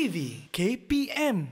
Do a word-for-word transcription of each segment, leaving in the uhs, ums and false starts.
T V K P M.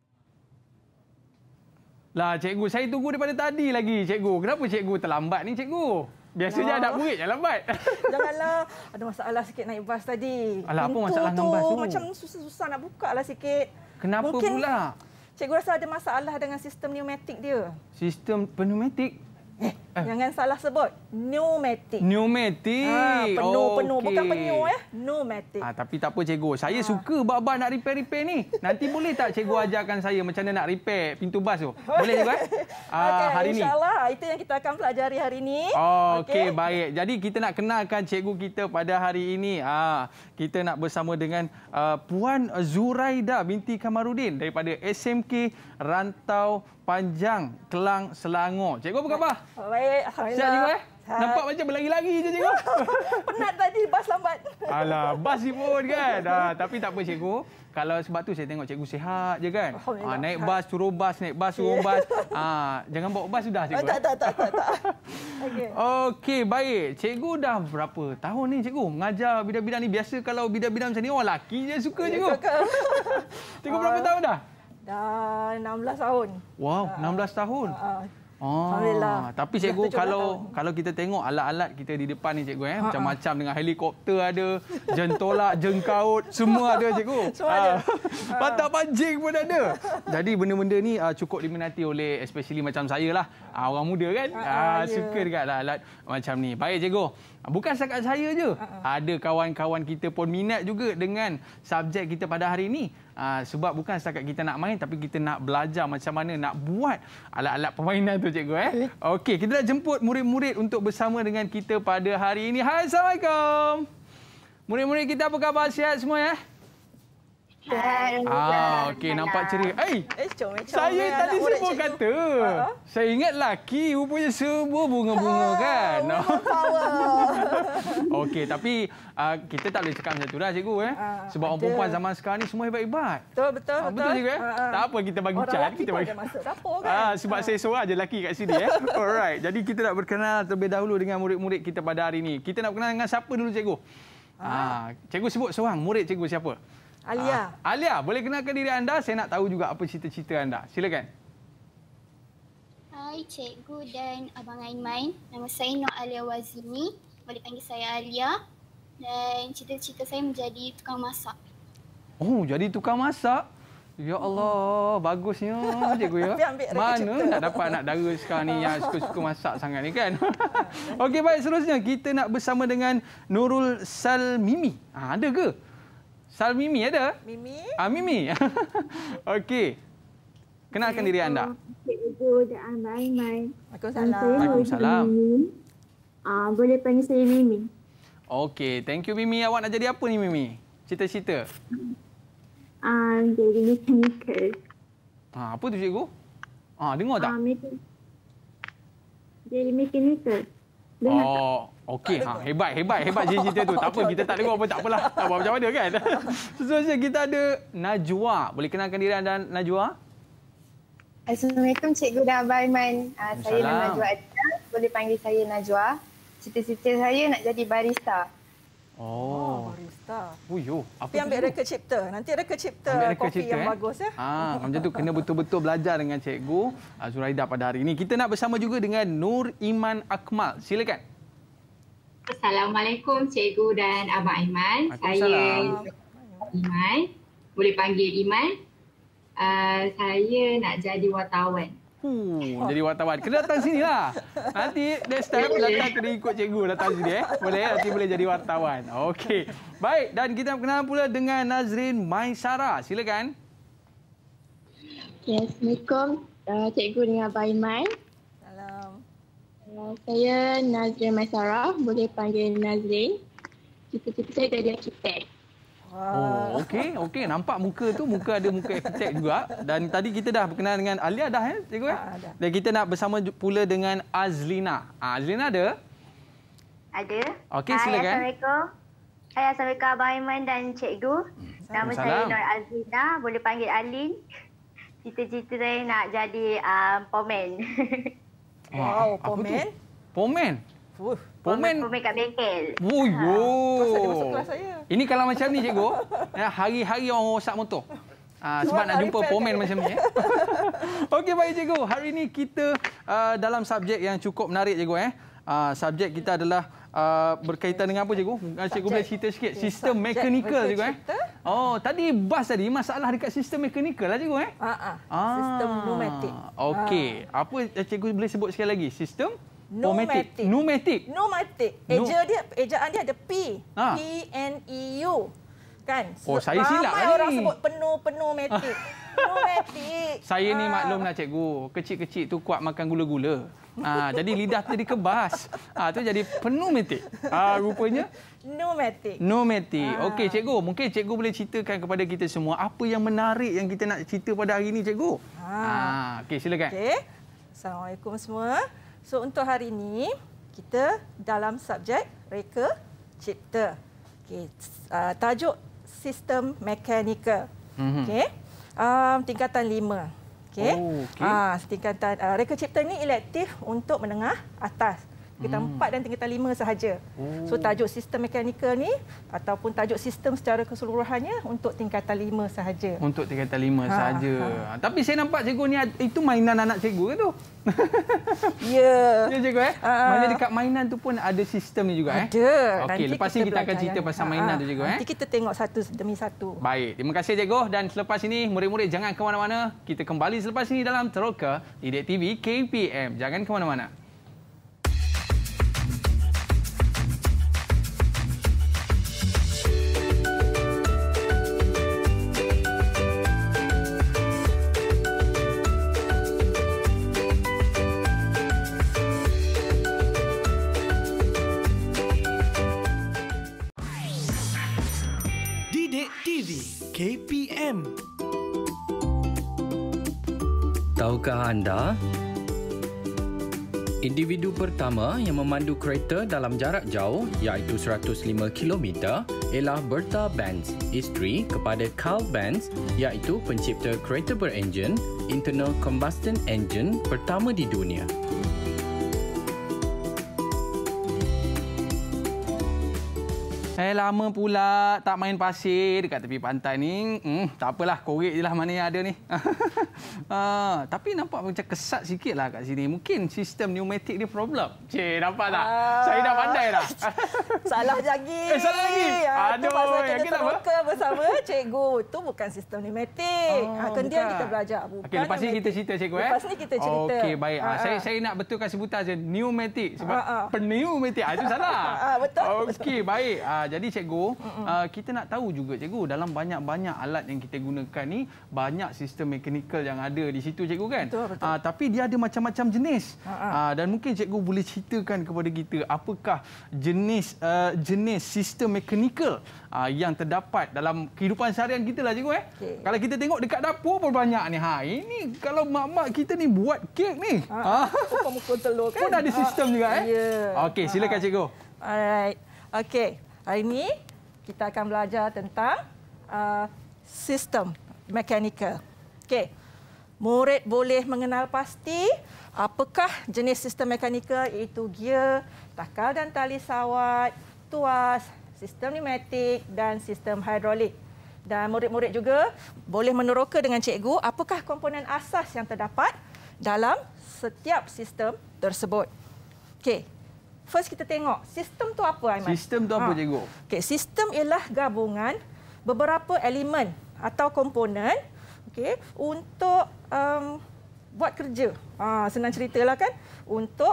Lah cikgu, saya tunggu daripada tadi lagi cikgu. Kenapa cikgu terlambat ni cikgu? Biasanya anak murid yang lambat. Janganlah, ada masalah sikit naik bas tadi. Alah, apa Pintu masalah dengan bas tu? Macam susah-susah nak buka lah sikit. Kenapa Mungkin pula? Cikgu rasa ada masalah dengan sistem pneumatik dia. Sistem pneumatik? Eh, eh. Jangan salah sebut. Pneumatik. Pneumatik. Ha, penuh-penuh. Okey. Bukan penyuh ya. Pneumatik. Ah, tapi tak apa cikgu. Saya ha. suka bab-bab nak repair-repair ni. Nanti boleh tak cikgu ajarkan saya macam mana nak repair pintu bas tu? Boleh cikgu eh? Ah, okay, hari ni. InsyaAllah. Itu yang kita akan pelajari hari ini. Oh, okey, okay, baik. Jadi kita nak kenalkan cikgu kita pada hari ini. Ah, kita nak bersama dengan uh, Puan Zuraida binti Kamarudin daripada S M K Rantau Panjang, Kelang, Selangor. Cikgu apa khabar? Baik, alhamdulillah. Sihat cikgu eh? Nampak macam berlari-lari je cikgu. Penat tadi, bas lambat. Alah, bas ni pun kan. Ah, tapi tak apa cikgu. Kalau sebab tu saya tengok cikgu sihat je kan. Ah, naik bas, turun bas, naik bas, turun bas. Ah, jangan bawa bas sudah cikgu. Oh, tak, tak, tak, tak, tak. Okey. Okey, baik. Cikgu dah berapa tahun ni cikgu mengajar bidang-bidang ni? Biasa kalau bidang-bidang macam ni orang lelaki je suka cikgu. Cikgu berapa tahun dah? Dah enam belas tahun. Wow, enam belas tahun. Uh, Oh, Alhamdulillah. tapi cikgu kalau tahun. kalau kita tengok alat-alat kita di depan ni cikgu eh, macam-macam dengan helikopter ada, jentolak, jengkaut, semua ada cikgu. Semua ada. Patak pancing pun ada. Jadi benda-benda ni uh, cukup diminati oleh especially macam saya lah. Uh, orang muda kan. Uh, uh, yeah. Suka dekat alat macam ni. Baik cikgu. Bukan setakat saya je. Uh-uh. Ada kawan-kawan kita pun minat juga dengan subjek kita pada hari ini. Uh, sebab bukan setakat kita nak main tapi kita nak belajar macam mana nak buat alat-alat permainan tu cikgu eh. Okey, kita dah jemput murid-murid untuk bersama dengan kita pada hari ini. Hai, Assalamualaikum. Murid-murid kita apa khabar? Sihat semua ya? Hai. Ah, okey, nampak ceria. Eh, eh comel, comel, saya tadi semua cikgu. kata. Uh-huh. Saya ingat laki rupanya semua bunga-bunga uh, kan. Power. Okey, tapi uh, kita tak boleh cakap macam tu dah cikgu eh. Uh, Sebab ada. Orang perempuan zaman sekarang ni semua hebat-hebat. Betul, betul, ah, betul. Betul cikgu eh? Uh, tak apa kita bagi orang cat, kita bagi. masuk dapur kan. Ah, sebab uh. saya seorang je lelaki kat sini eh. Alright. Jadi kita nak berkenal terlebih dahulu dengan murid-murid kita pada hari ini. Kita nak berkenal dengan siapa dulu cikgu? Ah, uh. cikgu sebut seorang murid cikgu siapa? Alia. Ah, Alia, boleh kenalkan diri anda? Saya nak tahu juga apa cita-cita anda. Silakan. Hai cikgu dan Abang Aiman. Nama saya Nur Alia Wazini. Boleh panggil saya Alia. Dan cita-cita saya menjadi tukang masak. Oh, jadi tukang masak? Ya Allah, bagusnya cikgu ya. Mana nak dapat anak dara sekarang ni yang suka-suka masak sangat ni kan? Okey, baik, seterusnya kita nak bersama dengan Nurul Salmimi. Ah, ada ke? Salmimi ada? Mimi. Ah, Mimi. Okey. Kenalkan diri anda. Cikgu dan Abang Aiman. Waalaikumsalam. Waalaikumsalam. Ah, boleh panggil saya Mimi. Okey, thank you Mimi. Awak nak jadi apa ni Mimi? Cita-cita? Ah, jadi mechanical. Ah, apa tu cikgu? Ah, dengar tak? Ah, mechanical. Jadi mechanical. Dengar tak? Oh, okey. Ha, hebat, hebat, hebat cerita tu. Tak apa, kita tak dengar pun tak apalah. Tak apa macam mana kan. Seterusnya kita ada Najwa. Boleh kenalkan diri anda Najwa? Assalamualaikum cikgu dan Abang Aiman. Uh, saya nama Najwa Adina. Boleh panggil saya Najwa. Cita-cita saya nak jadi barista. Oh, oh barista. Uyo, apa Tapi ambil reka cipta. Nanti reka cipta kopi yang eh? bagus ya. Ah, macam tu kena betul-betul belajar dengan cikgu Zuraida pada hari ini. Kita nak bersama juga dengan Nur Iman Akmal. Silakan. Assalamualaikum cikgu dan Abang Aiman. Saya Iman. Boleh panggil Iman. Uh, saya nak jadi wartawan. Uh, jadi wartawan. Kena datang sini lah. Nanti next time datang kena ikut cikgu datang sini eh. Boleh nanti boleh jadi wartawan. Okey. Baik, dan kita berkenalan pula dengan Nazrin Maisara. Silakan. Ya, Assalamualaikum uh, cikgu dengan Abang Aiman. Salam. Uh, saya Nazrin Maisara, boleh panggil Nazrin. Cita-cita saya jadi arkitek. Oh, okey, okey. Nampak muka tu, muka ada muka arkitek juga. Dan tadi kita dah berkenalan dengan Alia dah eh, cikgu eh? Ha, dan kita nak bersama pula dengan Azlina. Ah, Azlina ada? Ada. Okey, silakan. Assalamualaikum. Hai, Assalamualaikum Abang Aiman dan cikgu. Nama saya Nur Azlina, boleh panggil Alin. Cita-cita saya nak jadi um, pomen. Wow, pomen? Pomen? Uh, pomen? Pomen kat bengkel. Wuyo. Terus dia masuk kelas saya. Ini kalau macam ni cikgu, hari-hari orang rosak motor. Uh, sebab nak jumpa pomen macam ni. Eh. Okey, baik cikgu. Hari ini kita uh, dalam subjek yang cukup menarik cikgu. Eh. Uh, subjek kita adalah uh, berkaitan dengan apa cikgu? Cikgu boleh cerita sikit. Okay, sistem mekanikal cikgu. Eh. Oh, tadi bas tadi masalah dekat sistem mekanikal lah cikgu. Eh. Uh, uh. Ah. Sistem pneumatik. Okey. Uh. Apa cikgu boleh sebut sekali lagi? Sistem pneumatik. Pneumatik. Pneumatik. Eja dia, ejaan dia ada P. Ha. P N E U. Kan? Oh, saya silap ramai tadi. Orang sebut penuh-penuh metik. Pneumatik. Saya ni maklum lah cikgu. Kecil-kecil tu kuat makan gula-gula. Ha, jadi lidah tu dikebas. Ha, tu jadi pneumatik. Ha, rupanya pneumatik. Pneumatik. Okey cikgu, mungkin cikgu boleh ceritakan kepada kita semua apa yang menarik yang kita nak cerita pada hari ini cikgu. Ha. Ha, okey silakan. Okey. Assalamualaikum semua. So untuk hari ini kita dalam subjek reka cipta. Okey, uh, tajuk sistem mekanikal. Mm-hmm. Okey. Um, tingkatan lima. Okey. Oh, okay. Ah, tingkatan uh, reka cipta ni elektif untuk menengah atas. Tingkatan empat hmm. dan tingkatan lima sahaja. Oh. So tajuk sistem mekanikal ni ataupun tajuk sistem secara keseluruhannya untuk tingkatan lima sahaja. Untuk tingkatan lima ha, sahaja. Ha. Tapi saya nampak cikgu ni itu mainan anak cikgu ke tu? Ya. Ya cikgu eh. Ha. Maksudnya dekat mainan tu pun ada sistem ni juga eh. Ada. Okey, lepas ni kita akan cerita pasal mainan ha. tu cikgu eh. Nanti kita tengok satu demi satu. Baik, terima kasih cikgu dan selepas ini murid-murid jangan ke mana-mana. Kita kembali selepas ini dalam Teroka Didik T V K P M. Jangan ke mana-mana. K P M. Tahukah anda, individu pertama yang memandu kereta dalam jarak jauh iaitu seratus lima kilometer ialah Bertha Benz, isteri kepada Carl Benz iaitu pencipta kereta berenjin internal combustion engine pertama di dunia. Eh, lama pula tak main pasir dekat tepi pantai ni. Hmm, tak apalah, korek je lah mana yang ada ni. ah, tapi nampak macam kesat sikit lah kat sini. Mungkin sistem pneumatik dia problem. Cik, nampak tak? Ah. Saya dah pandai dah. Salah lagi. Eh, salah lagi? Aduh, yakin apa? Bersama cikgu. Itu bukan sistem pneumatik. Oh, ha, kemudian kita belajar. Bukan okay, lepas ni kita cerita cikgu. Eh? Lepas ni kita cerita. Okey, baik. Ah, ah. Saya, saya nak betulkan sebutan saja. Pneumatik. Sebab ah, ah. pneumatik. Ah, itu salah. Ah, betul. Okey, baik. Ah, jadi cikgu, uh, kita nak tahu juga cikgu dalam banyak-banyak alat yang kita gunakan ni banyak sistem mekanikal yang ada di situ cikgu kan. Betul, betul. Uh, tapi dia ada macam-macam jenis. Uh, dan mungkin cikgu boleh ceritakan kepada kita apakah jenis uh, jenis sistem mekanikal uh, yang terdapat dalam kehidupan seharian kita lah cikgu eh. Okay. Kalau kita tengok dekat dapur pun banyak ni. Ha, ini kalau mak-mak kita ni buat kek ni. Ha, pukul-pukul telur kan. Pun ada sistem ha. juga eh. Yeah. Okey, silakan cikgu. Alright. Okey. Hari ini kita akan belajar tentang uh, sistem mekanikal. Okey. Murid boleh mengenal pasti apakah jenis sistem mekanikal, iaitu gear, takal dan tali sawat, tuas, sistem pneumatik dan sistem hidrolik. Dan murid-murid juga boleh meneroka dengan cikgu apakah komponen asas yang terdapat dalam setiap sistem tersebut. Okey. First kita tengok, sistem tu apa, Aiman? Sistem tu apa, ha. cikgu? Okey, sistem ialah gabungan beberapa elemen atau komponen okey, untuk um, buat kerja. Ha, senang ceritalah kan? Untuk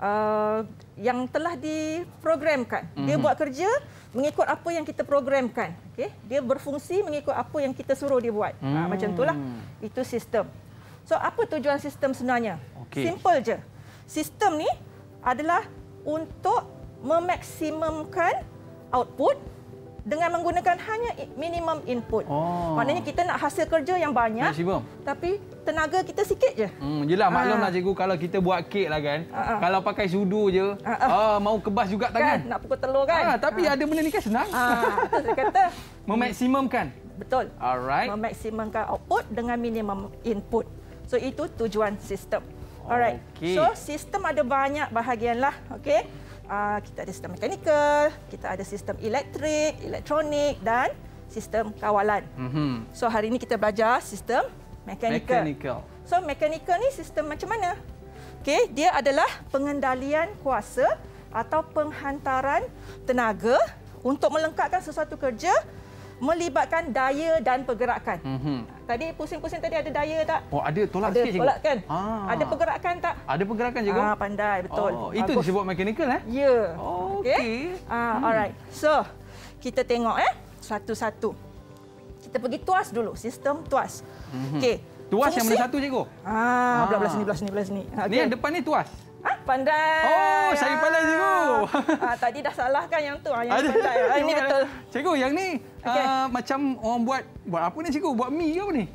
uh, yang telah diprogramkan. Mm-hmm. Dia buat kerja mengikut apa yang kita programkan. Okey, dia berfungsi mengikut apa yang kita suruh dia buat. Mm. Ha, macam itulah. Itu sistem. So, apa tujuan sistem sebenarnya? Okay. Simple je. Sistem ni adalah untuk memaksimumkan output dengan menggunakan hanya minimum input. Oh. Maknanya kita nak hasil kerja yang banyak, maksimum, tapi tenaga kita sikit je. Hmm, yelah, maklumlah cikgu, kalau kita buat kek lah kan, ha. kalau pakai sudu je, ha. ah, mau kebas juga tangan. Kan? Nak pukul telur kan? Ha, tapi ha. ada benda ni kan senang. Ha, itu saya kata. Memaksimumkan. Betul. Alright. Memaksimumkan output dengan minimum input. So, itu tujuan sistem. Alright. Okay. So, sistem ada banyak bahagian lah. Okay. Uh, kita ada sistem mekanikal, kita ada sistem elektrik, elektronik dan sistem kawalan. Mm-hmm. So hari ini kita belajar sistem mechanical. Mechanical. So mechanical ni sistem macam mana? Okey, dia adalah pengendalian kuasa atau penghantaran tenaga untuk melengkapkan sesuatu kerja melibatkan daya dan pergerakan. Mm-hmm. Tadi pusing-pusing tadi ada daya tak? Oh, ada tolak ada sikit cikgu. Tolak kan? Ah. Ada pergerakan tak? Ada pergerakan cikgu. Ah, pandai, betul. Oh, itu Bagus. disebut mechanical eh? Ya. Yeah. Oh, okey. Okay. Ah, hmm. Alright. So, kita tengok eh satu-satu. Kita pergi tuas dulu, sistem tuas. Mm-hmm. Okey. Tuas yang mana satu cikgu? Ah, belah belah sini, belah sini, belah sini. Okay. Ni yang depan ni tuas. Ah, pandai. Oh, saya pandai cikgu. Ah, tadi dah salah kan yang tu, yang pandai. Ah, ini betul. Cikgu, yang ni okay. uh, macam orang buat buat apa ni cikgu? Buat mi ke apa ni?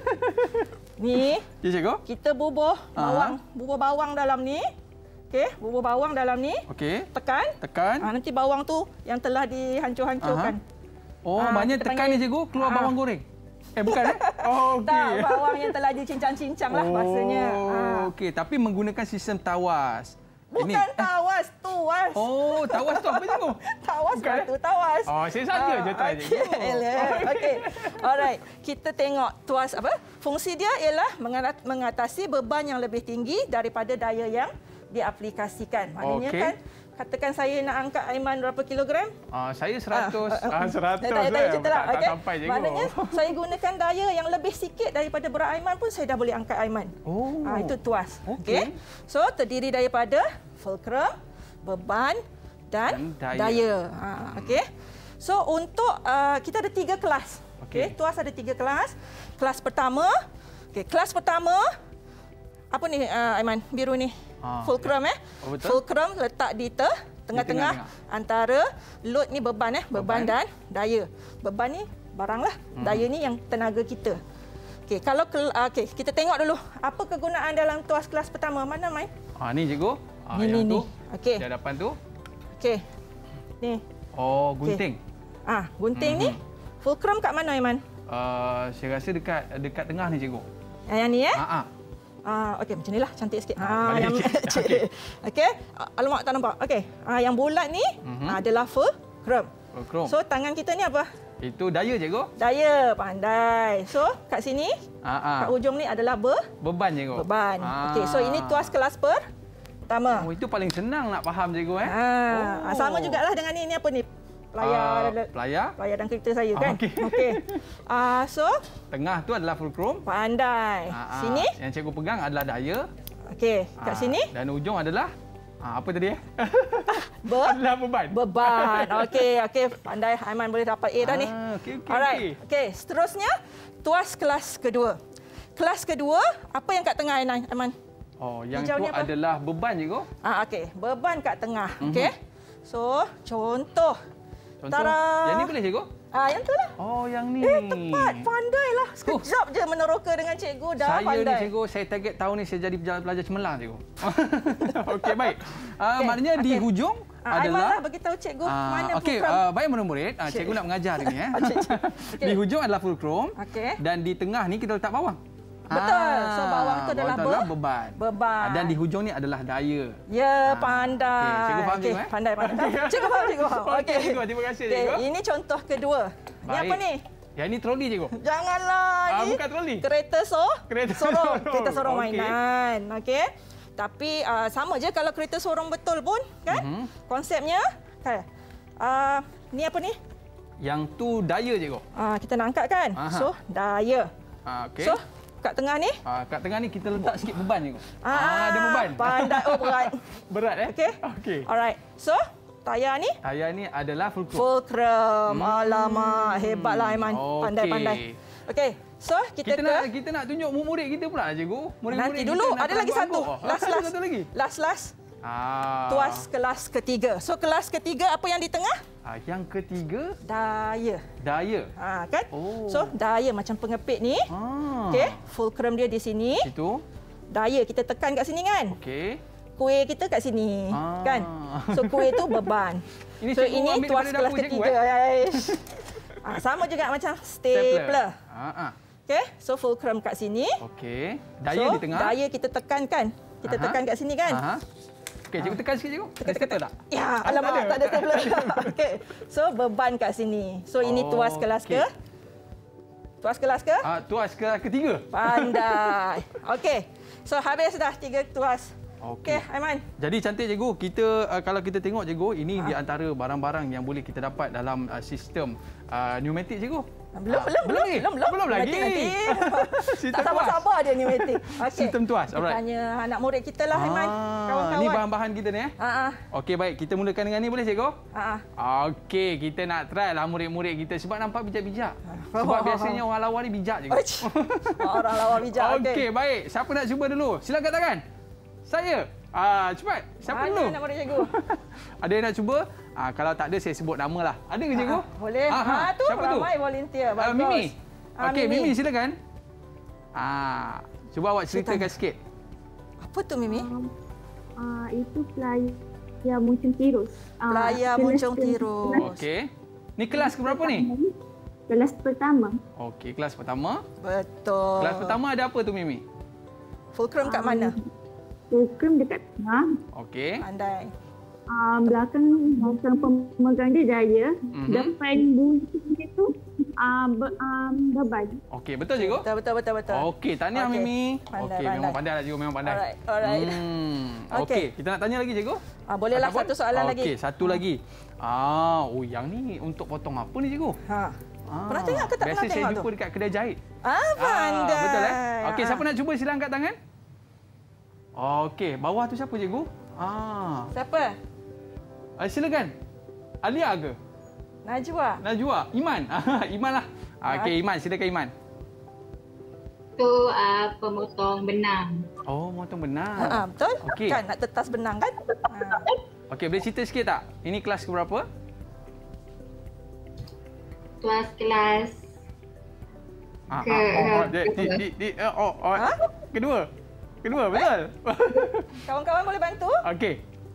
Ni. Ya cikgu. Kita bubuh bawang, uh-huh. bubuh bawang dalam ni. Okey, bubuh bawang dalam ni. Okey. Tekan. Tekan. Ah, nanti bawang tu yang telah dihancur-hancurkan. Uh-huh. Oh, ah, maknanya tekan ni cikgu keluar ah. bawang goreng. Eh bukan eh? Oh, okey. Tak, bawang yang telah dicincang-cincang lah oh, bahasanya. Oh, okey. Tapi menggunakan sistem tawas. Bukan ini. tawas, tuas. Oh, tawas tu apa cikgu? Tawas bukan tu tawas. Oh, saya saja ah, je try okay. cikgu. Okey. Alright, kita tengok tuas apa? Fungsi dia ialah mengatasi beban yang lebih tinggi daripada daya yang diaplikasikan. Maknanya okay. kan katakan saya nak angkat Aiman berapa kilogram? Ah, saya seratus. Ah, ah, seratus. Tak, tak, tak, tak, tak, okay. sampai je. Maknanya saya gunakan daya yang lebih sikit daripada berat Aiman pun saya dah boleh angkat Aiman. Oh. Ah, itu tuas. Okey. Okay. So terdiri daripada fulcrum, beban dan, dan daya. daya. Ah, okey. So untuk uh, kita ada tiga kelas. Okey, okay. Tuas ada tiga kelas. Kelas pertama, okey, kelas pertama apa ni uh, Aiman? Biru ni. Ah, fulcrum ya. eh. Oh, fulcrum letak di te, tengah-tengah antara load ni beban eh, beban, beban dan daya. Beban ni baranglah, hmm. daya ni yang tenaga kita. Okey, kalau okey, kita tengok dulu apa kegunaan dalam tuas kelas pertama. Mana Mai? Ah ni cikgu. Ah, ni yang ni. tu. Okey. Di hadapan tu. Okey. Ni. Oh, gunting. Okay. Ah, gunting hmm. ni fulcrum kat mana Aiman? Uh, saya rasa dekat dekat tengah ni cikgu. Yang ni eh? Ha ah. Ah, okey macam nilah, cantik sikit. Ah, yang okey. Okey. Alamak tak nampak. Okey. Ah, yang bulat ni mm-hmm. adalah fulcrum. Fulcrum. So tangan kita ni apa? Itu daya cikgu. Daya, pandai. So kat sini ah, ah. kat ujung ni adalah be beban cikgu. Beban. Ah. Okey, so ini tuas kelas pertama. Oh, itu paling senang nak faham cikgu eh. Ah, oh. Sama jugalah dengan ni. Ini apa ni? Pelayar, uh, pelayar, pelayar dan kereta saya kan. Okey. Okey. Ah, uh, so tengah tu adalah fulcrum. Pandai. Uh, sini yang cikgu pegang adalah daya. Okey, kat uh, sini dan ujung adalah uh, apa tadi eh? Be adalah beban. Beban. Okey, okey, pandai Aiman boleh dapat A dah ni. Ah, okey okey. Alright. Okey, okay, seterusnya tuas kelas kedua. Kelas kedua, apa yang kat tengah Aiman? Oh, yang tu adalah beban cikgu. Ah, okey, beban kat tengah. Mm-hmm. Okey. So, contoh Contoh, Tara. Yang ni boleh cikgu? Ah, yang tu lah. Oh, yang ni. Eh, tepat. Pandailah. Sekejap oh. je meneroka dengan cikgu. Dah saya pandai. Saya ni cikgu, saya target tahun ni saya jadi pelajar cemerlang cikgu. Okey, baik. Uh, okay. Maknanya okay. di hujung ah, adalah... Aiman lah beritahu cikgu uh, mana okay, fulcrum. Okey, uh, baik murid-murid. Uh, cikgu nak mengajar ni. Eh. Okay. Di hujung adalah fulcrum. Okay. Dan di tengah ni kita letak bawang. Betul. So bawang tu adalah, adalah be beban. Beban. Dan di hujung ni adalah daya. Ya, pandai. Okay. Cikgu faham okay. cikgu eh? Pandai, pandai. Cikgu faham, cikgu faham. Okey. Okay. Cikgu, terima kasih cikgu. Okay. Ini contoh kedua. Baik. Ini apa ni? Yang ni troli cikgu. Janganlah. Ah, ini bukan troli. Kereta so? Kereta sorong. Kereta sorong okay. mainan. Okey. Tapi uh, sama je kalau kereta sorong betul pun, kan? Mm-hmm. Konsepnya kan. Uh, ni apa ni? Yang tu daya cikgu. Ah, uh, kita nak angkat kan? Aha. So, daya. Ah, okey. So, kat tengah ni? Ah, kat tengah ni kita letak sikit beban cikgu. Ah, ah, ada beban. Pandai. Oh, berat. Berat eh? Okey. Okey. Alright. So, tayar ni? Tayar ni adalah fulcrum. Fulcrum. Hmm. Alamak, hebatlah Aiman. Pandai-pandai. Okey. So, kita, kita ke... nak kita nak tunjuk murid kita pula cikgu. Murid-murid nanti dulu ada lagi satu. Last last. Satu lagi. Last last. Ah. Tuas kelas ketiga. So, kelas ketiga apa yang di tengah? Ah, yang ketiga daya. Daya. Ah, kan? Oh. So, daya macam pengepit ni. Ah. Okey, fulcrum dia di sini. Situ. Daya kita tekan kat sini kan? Okey. Kuih kita kat sini, ah. kan? So, kuih tu beban. Ini so, ini tuas kelas ketiga. Eh? ah, sama juga macam stapler. stapler. Ah, ah. Okey, so fulcrum kat sini. Okey. Daya so, di tengah. Daya kita tekan kan? Kita Aha. tekan kat sini kan? Aha. Okey, cikgu tekan sikit cikgu. Ada stapler tak? Ya, alamak, tak ada stapler. Okey. So, beban kat sini. So, ini Oh, tuas kelas okey. ke? Tuas kelas ke? Ah, tuas kelas ketiga. Pandai. Okey. So, habis dah tiga tuas. Okey. Okey, Aiman. Jadi cantik cikgu, kita uh, kalau kita tengok cikgu, ini ha. di antara barang-barang yang boleh kita dapat dalam uh, sistem uh, pneumatik cikgu. Belum, Ah, belum, belum, lagi? belum, belum. Belum lagi. Nanti, nanti. Sistem Tak sabar-sabar dia pneumatik. Okey. Sistem tuas, Kita alright. tanya anak murid kita lah, Aiman. Kawan-kawan. Ni bahan-bahan kita ni eh. Ha ah. Okey, baik. Kita mulakan dengan ni boleh cikgu? Ha ah. Okey, kita nak try lah murid-murid kita sebab nampak bijak-bijak. Sebab biasanya orang lawa ni bijak je. Orang lawa bijak. Okey. Okey, baik. Siapa nak cuba dulu? Silakan tangan. Saya. Ah, cepat. Siapa Mana dulu? nak murid cikgu? Ada yang nak cuba? Ah, kalau tak ada saya sebut nama lah. Ada ke cikgu? Ah, boleh. Ah, ha, ha. tu Siapa tu? ramai volunteer. Ah, Bagus. Mimi. Ah, Okey, Mimi. Mimi silakan. Ah, cuba awak ceritakan sikit. Apa tu Mimi? Uh, itu pelayar muncung tirus. Uh, Pelayar muncung tirus. Okey. Ni kelas ke berapa ni? Kelas pertama. Okey, kelas pertama. Betul. Kelas pertama ada apa tu Mimi? Fulcrum kat mana? Fulcrum dekat tengah. Okey. Pandai. Uh, belakang belakang pemegang dia daya. Mhm. Depan bunyi itu uh, be, um, beban. Okey, betul cikgu? Betul, betul, betul. betul. Okey, tahniah Okey. Mimi. Pandai, Okey, pandai. memang pandai lah cikgu, memang pandai. Alright, alright. Hmm. Okey. Okey, kita nak tanya lagi cikgu? Ah, bolehlah Ataupun? satu soalan lagi. Okey, satu lagi. Ah, oh yang ni untuk potong apa ni cikgu? Ha. Ah, Pernah tengok ke tak biasa pernah tengok saya tu? jumpa dekat kedai jahit. Ah, pandai. Ah, betul eh? Okey, Ah. siapa nak cuba sila angkat tangan? Okey, bawah tu siapa cikgu? Ah. Siapa? Ah, silakan. Alia ke? Najwa. Najwa. Iman. Iman lah. Ah, Okey, Iman. Silakan Iman. Tu uh, pemotong benang. Oh, motong benang. Ha, betul? Okey. Kan nak tetas benang kan? Ha. Okey, boleh cerita sikit tak? Ini kelas ke berapa? Tuas kelas Ah, ke, ah, oh, oh, di, ke- di, di, di, oh, oh, Ha? kedua. Kedua, betul? Kawan-kawan boleh bantu? Okey.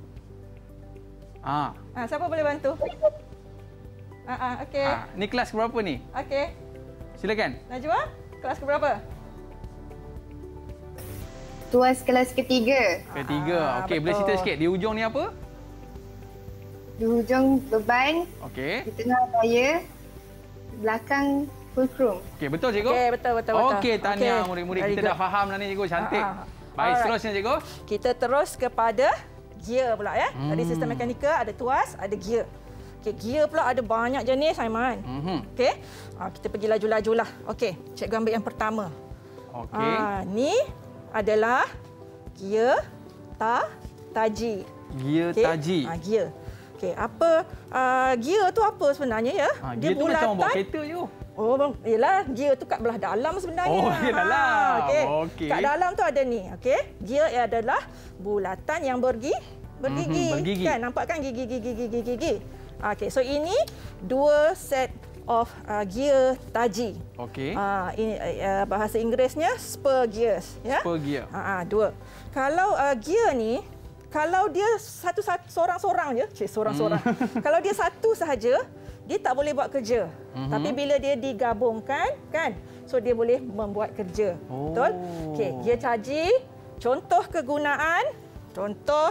Ah, Ha, siapa boleh bantu? Ha, ha, okey. ah, ni kelas ke berapa ni? Okey. Silakan. Najwa, kelas ke berapa? Tuas kelas ketiga. Ketiga. Ah, Okey, boleh betul. cerita sikit di hujung ni apa? Di hujung beban, Okey. di tengah daya, belakang fulcrum. Okey, betul cikgu? Okey, betul, betul, betul. Okey, tahniah Okey, murid-murid. very Kita good. dah faham dah ni cikgu, cantik. Ah, ah. Baik, Alright. seterusnya cikgu. Kita terus kepada gear pula ya. Hmm. Tadi sistem mekanikal ada tuas, ada gear. Okey, gear pula ada banyak jenis Aiman. Mhm. Okey. Ha, kita pergi laju-lajulah. Okey, cikgu ambil yang pertama. Okey. Ha, ni adalah gear ta taji. Gear Okey. taji. Ha, gear. Okey, apa uh, gear tu apa sebenarnya ya? Ha, gear tu macam orang bawa kereta je. Oh, bang, yelah, gear tu kat belah dalam sebenarnya. Oh, gear dalam. okey. Okey. Kat dalam tu ada ni, okey. Gear adalah bulatan yang bergi bergigi. Mhm, bergigi. Kan nampak kan gigi gigi gigi gigi. Okey, so ini dua set of uh, gear taji. Okey. Ah, ini uh, bahasa Inggerisnya spur gears, ya. Spur gear. Ha, ha, dua. Kalau uh, gear ni, kalau dia satu, satu seorang-seorang je, cik seorang-seorang. Hmm. Kalau dia satu sahaja, dia tak boleh buat kerja. Mhm. Tapi bila dia digabungkan, kan, so dia boleh membuat kerja. Oh. Betul? Okey, gear taji, contoh kegunaan, contoh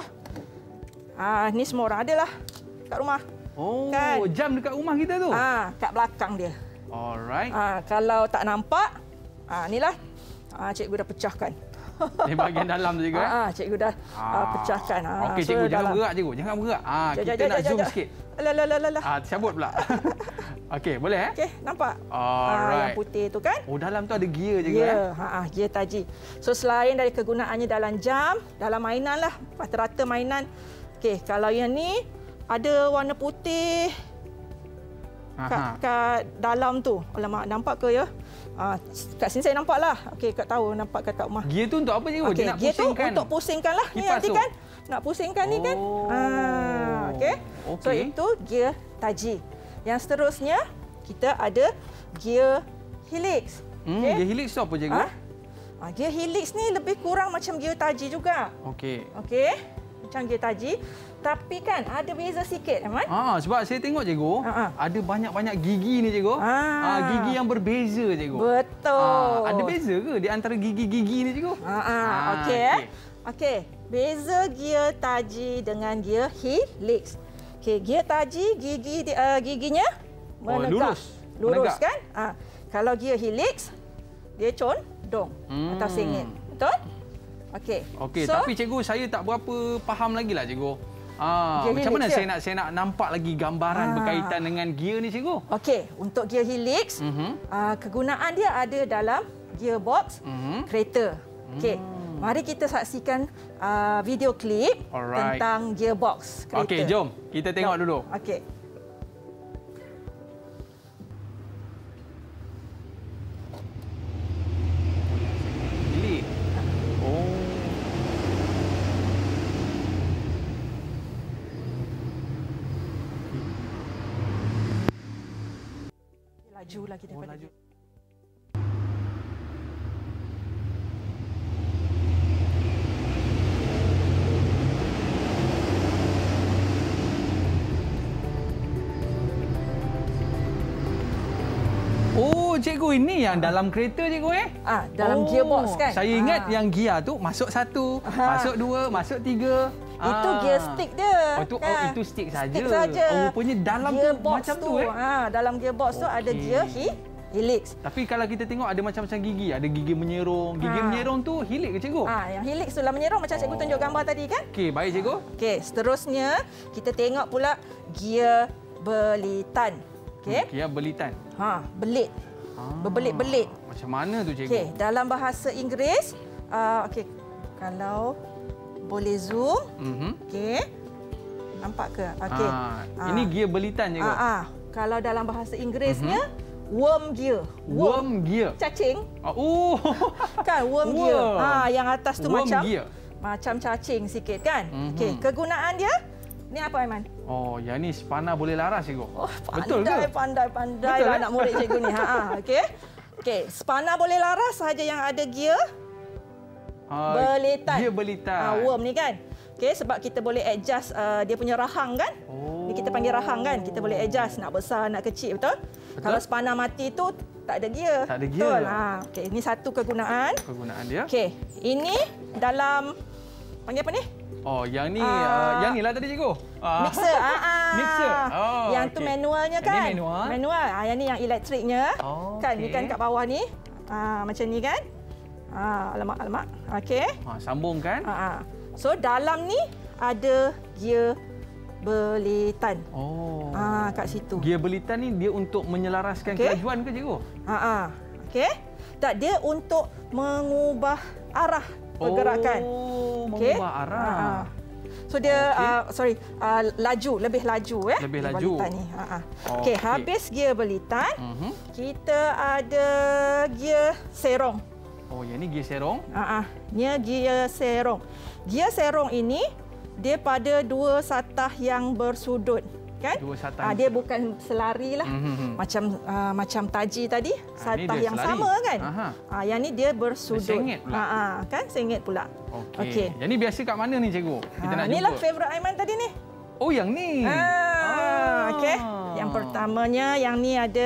ah ni semua orang adalah kat rumah. Oh, Kan? jam dekat rumah kita tu. Ah, kat belakang dia. Alright. Ah, kalau tak nampak, ah inilah ah cikgu dah pecahkan. Di bahagian dalam tu juga. eh? Ah, cikgu dah ah, pecahkan. Ah, Okey, so cikgu jangan dalam. bergerak cikgu, jangan bergerak. Ah, Jap, kita jap, nak jap, zoom jap. sikit. Alah, alah, alah, alah. Ah, cabut pula. Okey, boleh eh? Okey, nampak? Ah, Alright. yang putih tu kan? Oh, dalam tu ada gear juga Ya, eh. ha ah, gear taji. So selain dari kegunaannya dalam jam, dalam mainan lah, rata-rata mainan. Okey, kalau yang ni ada warna putih kat, Aha. kat dalam tu. Alamak, nampak ke ya? Ah, kat sini saya nampak lah. Okey, kat tahu nampak kat kat rumah. Gear tu untuk apa cikgu? Okey, Dia nak gear tu pusingkan. untuk pusingkan lah ni kipas nanti tu. kan. Nak pusingkan ni kan. Oh. Ah, okey. So Okey. itu gear taji. Yang seterusnya kita ada gear helix. Hmm, Okey. gear helix tu apa cikgu? Ah, ah, gear helix ni lebih kurang macam gear taji juga. Okey. Okey. Macam gear taji. Tapi kan ada beza sikit, Ahmad. Ah, sebab saya tengok cikgu, Ah, ah. ada banyak-banyak gigi ni cikgu. Ah. Ah, gigi yang berbeza cikgu. Betul. Ah, ada beza ke di antara gigi-gigi ni cikgu? Ah, ah, Ah, okey. Eh. okey. Okey, beza gear taji dengan gear helix. Okey, gear taji gigi uh, giginya menegak. Oh, lurus. Lurus menegak. kan? Ha. Kalau gear helix dia condong hmm. atau sengit. Betul? Okey. Okey, so, tapi cikgu saya tak berapa faham lagi lah cikgu. Ah, macam mana saya nak saya nak nampak lagi gambaran ah. berkaitan dengan gear ni cikgu? Okey, untuk gear helix, uh-huh. uh, kegunaan dia ada dalam gearbox uh-huh. kereta. Okey. Hmm. Mari kita saksikan uh, video klip Alright. tentang gearbox kereta. Okey, jom kita tengok jom. dulu. Okey. Laju lagi daripada oh, laju. Oh, cikgu ini yang dalam kereta cikgu eh? Ah, dalam oh, gearbox kan? Saya ingat ah. yang gear tu masuk satu, ah. masuk dua, masuk tiga. Itu ah. gear stick dia. Oh, itu, kan? oh, itu stick saja. Stick saja. Oh, rupanya dalam gearbox tu macam tu, tu eh? Ah, dalam gearbox okay. tu ada gear hi helix. Tapi kalau kita tengok ada macam-macam gigi, ada gigi menyerong. Gigi ha. menyerong tu helix ke cikgu? Ah, yang helix tu lah menyerong macam oh. cikgu tunjuk gambar tadi kan? Okey, baik cikgu. Okey, seterusnya kita tengok pula gear belitan. Okey. Gear belitan. Ha, belit. Ah. Berbelit-belit. Macam mana tu cikgu? Okey, dalam bahasa Inggeris, uh, okey, kalau boleh zoom. Mm-hmm. Okey. Nampak ke? Okey. Ah, ah. Ini gear belitan cikgu. Ah, ah. Kalau dalam bahasa Inggerisnya mm-hmm. worm gear. Worm, worm gear. Cacing. Oh. Kan worm, worm gear. Ah, yang atas tu worm macam gear. macam cacing sikit kan? Mm-hmm. Okey, kegunaan dia ni apa Aiman? Oh, yang ni spana boleh laras cikgu. Oh, pandai, betul ke? Pandai, pandai betul, lah eh? nak murid cikgu ni. Ha, okey. Okey, spana boleh laras sahaja yang ada gear uh, belitan. Gear belitan. Ah, worm ni kan. Okey, sebab kita boleh adjust uh, dia punya rahang kan? Oh. Ni kita panggil rahang kan? Kita boleh adjust nak besar, nak kecil, betul? Betul? Kalau spana mati tu tak ada gear. Tak ada gear. Betul. Ha, okey, ini satu kegunaan. Kegunaan dia. Okey, ini dalam panggil apa ni? Oh, yang ni, uh, uh, yang ni lah tadi cikgu. Uh. Mixer. Ah, ah. Mixer. Oh, yang okay. tu manualnya kan? Yang ni manual. Manual. Ah, yang ni yang elektriknya. Oh, kan, okay. ni kan kat bawah ni. Ah, macam ni kan? Ah, alamak, alamak. Okey. Ah, sambungkan. Ah, ah. So, dalam ni ada gear belitan. Oh. Ah, kat situ. Gear belitan ni dia untuk menyelaraskan okay. kelajuan ke cikgu? Ah, ah. Okey. Tak, dia untuk mengubah arah pergerakan. Oh, okay. mengubah arah. Ah. So dia okay. uh, sorry, uh, laju, lebih laju eh. Lebih laju. Belitan ni. Ha ah. Oh, Okey, okay. habis gear belitan, uh-huh. kita ada gear serong. Oh, yang ni gear serong? Ha ah. Ni gear serong. Gear serong ini dia pada dua satah yang bersudut. Kan? Dua satah. Ah, dia bukan selari lah. Mm-hmm. Macam uh, macam taji tadi, satah yang selari. Sama kan? Ah, yang ni dia bersudut. Sengit pula. Ah, ah, kan sengit pula. Okey. Okay. Yang ni biasa kat mana ni cikgu? Kita Ha, nak inilah jumpa. favourite Aiman tadi ni. Oh, yang ni. Ah, ah. okey. Yang pertamanya yang ni ada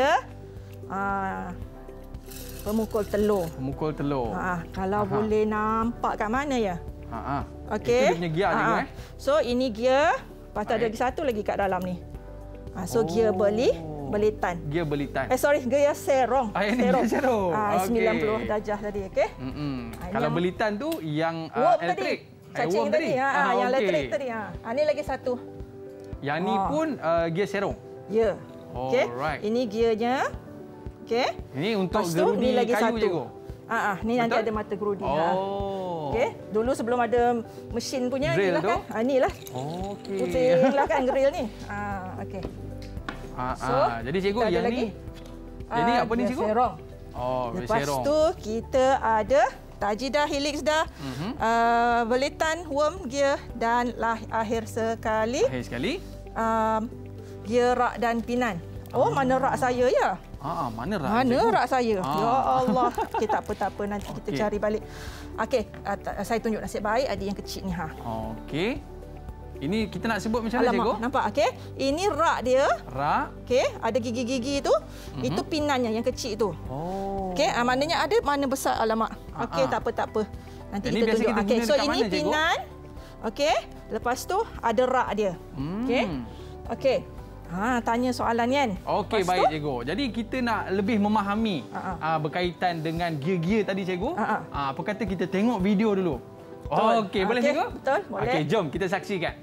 ah, pemukul telur. Pemukul telur. Ah, kalau Aha. boleh nampak kat mana ya? Ha ah. Okey. Itu dia punya gear cikgu eh. So ini gear, lepas tu ada lagi satu lagi kat dalam ni. Ah, so oh. gear beli, belitan. Gear belitan. Eh sorry, gear serong. Ah, ini serong. Gear serong. Ah, okay. sembilan puluh darjah tadi, okey. Mm-mm. Ah, kalau yang belitan tu yang uh, elektrik. Tadi. Cacing eh, tadi. Ha, ah, yang okay. elektrik tadi. Ha. Ah, ni lagi satu. Yang ni oh. pun uh, gear serong. Ya. Yeah. Okey. Alright. Ini gearnya. Okey. Ini untuk Lepas gerudi ni lagi kayu satu. cikgu. Ah, ah, ni Betul? nanti ada mata gerudi. Oh. Ha. Okey. Dulu sebelum ada mesin punya grill inilah tu? kan. Ah, inilah. Okey. Pusinglah kan grill ni. Ah, okey. Ah, so, ah. Jadi cikgu yang lagi. ni. Jadi ah, apa ni cikgu? Serong. Oh, Lepas serong. tu kita ada taji dah, helix dah, mm-hmm. uh, belitan, worm gear dan lah akhir sekali. Akhir sekali. Um, gear rak dan pinan. Oh, ah. mana rak saya ya? Ah, mana rak? Mana cikgu? rak saya? Ah. Ya Allah. Okey, tak apa tak apa nanti kita okay. cari balik. Okey, uh, saya tunjuk nasib baik ada yang kecil ni ha. Okey. Ini kita nak sebut macam mana cikgu? Nampak okey? Ini rak dia. Rak. Okey, ada gigi-gigi tu. Mm-hmm. Itu pinannya yang kecil tu. Oh. Okey, ah, maknanya ada mana besar alamak. Okey, tak apa tak apa. Nanti ini kita tunjuk. kita Okey, so ini mana, pinan. Okey, lepas tu ada rak dia. Hmm. Okey. Okey. Ha, tanya soalan kan? Okey, baik cikgu. Jadi kita nak lebih memahami uh-uh. uh, berkaitan dengan gear-gear tadi cikgu. Uh-uh. Uh, apa kata kita tengok video dulu. Oh, okey, boleh okay, cikgu? Betul, boleh. Okey, jom kita saksikan.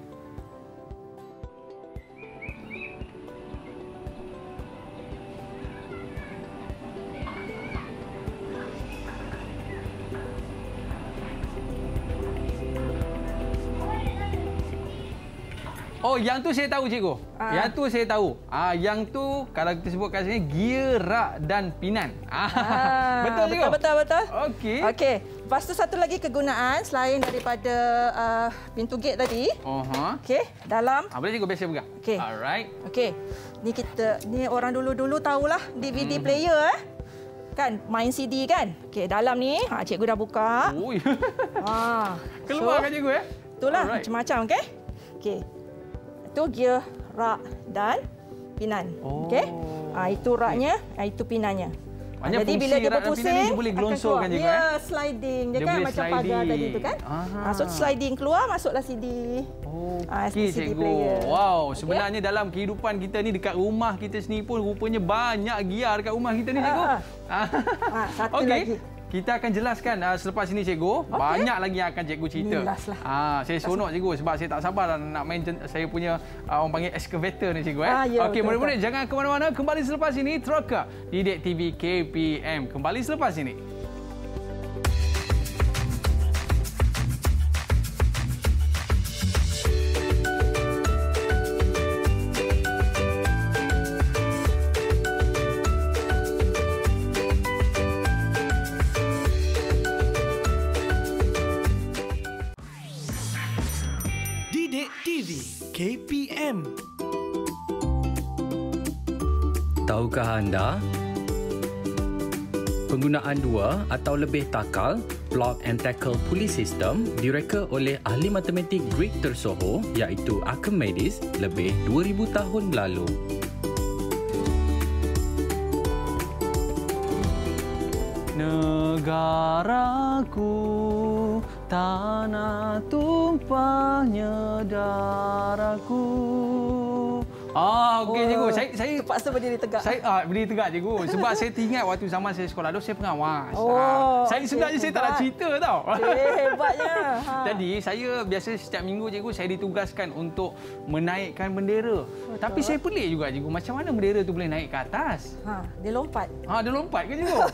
Oh, yang tu saya tahu cikgu. Ah. Yang tu saya tahu. Ah, yang tu kalau kita sebut kat sini gear, rak dan pinan. Ah. Betul cikgu? Betul, betul, betul. Okey. Okey. Lepas tu satu lagi kegunaan selain daripada uh, pintu gate tadi. Uh-huh. Okey, dalam. Ah, boleh cikgu biasa pegang. Okey. Alright. Okey. Ni kita ni orang dulu-dulu tahulah D V D hmm. player eh. Kan main C D kan. Okey, dalam ni ha cikgu dah buka. Oi. Ha. Keluar so, kan cikgu ya? Itulah alright. Macam-macam okey. Okey. Itu gear, rak dan pinan. Oh. Okey. Ah itu raknya, okay. Itu pinannya. Maknanya jadi bila dia berpusing dia boleh gelonsorkan juga. Ya, sliding. Dia, dia kan macam sliding. Pagar tadi tu kan. Ah, so sliding keluar masuklah C D. Oh, ah, okey cikgu. Player. Wow, okay. Sebenarnya dalam kehidupan kita ni dekat rumah kita sendiri pun rupanya banyak gear dekat rumah kita ni cikgu. Ah, ah. ah satu okay. lagi. Kita akan jelaskan uh, selepas ini cikgu. Okay. Banyak lagi yang akan cikgu cerita. Ah, saya seronok cikgu sebab saya tak sabar nak main saya punya uh, orang panggil excavator ni cikgu eh. Ah, ya, okey, murid-murid jangan ke mana-mana, kembali selepas ini Troka Didik T V K P M. Kembali selepas ini. K P M. Tahukah anda? Penggunaan dua atau lebih takal, block and tackle pulley system direka oleh ahli matematik Greek tersohor iaitu Archimedes lebih dua ribu tahun lalu. Negaraku, tanah tumpahnya darahku. Ah, okey cikgu. Saya saya terpaksa berdiri tegak. Saya ah, berdiri tegak cikgu sebab saya teringat waktu zaman saya sekolah dulu saya pengawas. Oh, ah, saya okay, sebenarnya saya tak nak cerita tau. Okay, hebatnya. Ha. Jadi saya biasa setiap minggu cikgu saya ditugaskan untuk menaikkan bendera. Betul. Tapi saya pelik juga cikgu, macam mana bendera tu boleh naik ke atas? Ha, dia lompat. Ha, dia lompat ke cikgu?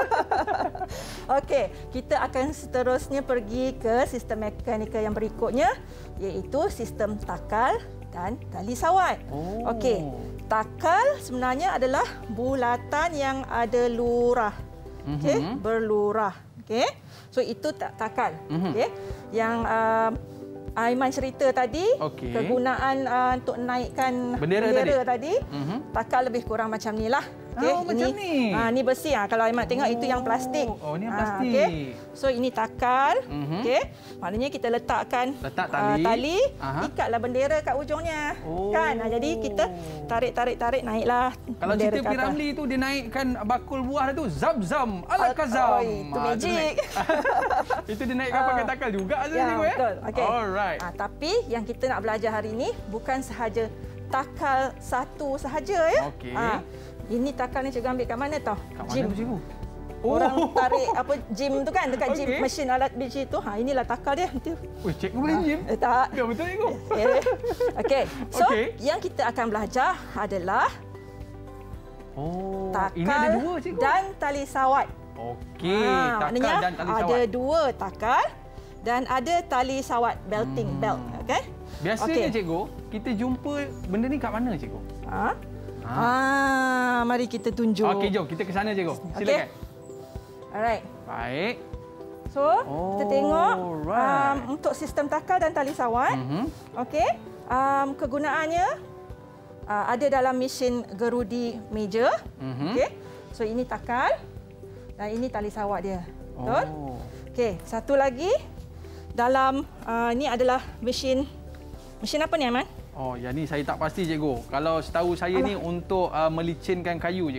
Okey, kita akan seterusnya pergi ke sistem mekanikal yang berikutnya iaitu sistem takal dan tali sawat. Oh. Okey, takal sebenarnya adalah bulatan yang ada lurah. Mm-hmm. Okey, berlurah. Okey. So itu tak takal. Mm-hmm. Okey. Yang uh, Aiman cerita tadi, okay. kegunaan uh, untuk naikkan bendera, bendera tadi, tadi mm-hmm. takal lebih kurang macam ni lah. Okay, oh, ini, macam ni. Ah, ni besi ah. Kalau Aiman tengok oh. itu yang plastik. Oh, ni yang plastik. Ah, okay. So ini takal. Mm-hmm. Okey. Maknanya kita letakkan letak tali, uh, tali ikatlah bendera kat ujungnya. Oh. Kan? Ah, jadi kita tarik-tarik-tarik naiklah. Kalau cerita P. Ramlee tu dia naikkan bakul buah tu zam-zam ala kazam. Oh, itu magic. Itu dia naikkan uh, pakai takal juga tu ya, cikgu eh. Betul. Okey. Alright. Ah, tapi yang kita nak belajar hari ini bukan sahaja takal satu sahaja ya. Okey. Ah, ini takal ni cikgu ambil kat mana tau? Kat gym. Mana tu cikgu? Orang oh. tarik apa gym tu kan dekat okay. gym mesin alat biji tu. Ha inilah takal dia. Oi, cikgu boleh gym? Eh, tak. Ya betul cikgu. Okey. So, okay. yang kita akan belajar adalah oh, takal ini ada dua cikgu. Dan tali sawat. Okey, ha, takal dan tali sawat. Ada dua takal dan ada tali sawat, belting hmm. belt, okey? Biasanya okay. cikgu, kita jumpa benda ni kat mana cikgu? Ha? Ha. Ah, mari kita tunjuk. Okey, jom kita ke sana cikgu. Silakan. Okay. Alright. Baik. So, oh, kita tengok right. um, untuk sistem takal dan tali sawat. Mm-hmm. Okey. Um, kegunaannya uh, ada dalam mesin gerudi meja. Mm-hmm. Okey. So, ini takal dan ini tali sawat dia. Betul? Oh. Okey, satu lagi dalam uh, ini adalah mesin mesin apa ni, Aiman? Oh, yang ni saya tak pasti cikgu. Kalau setahu saya Alah. ni untuk uh, melicinkan kayu cikgu.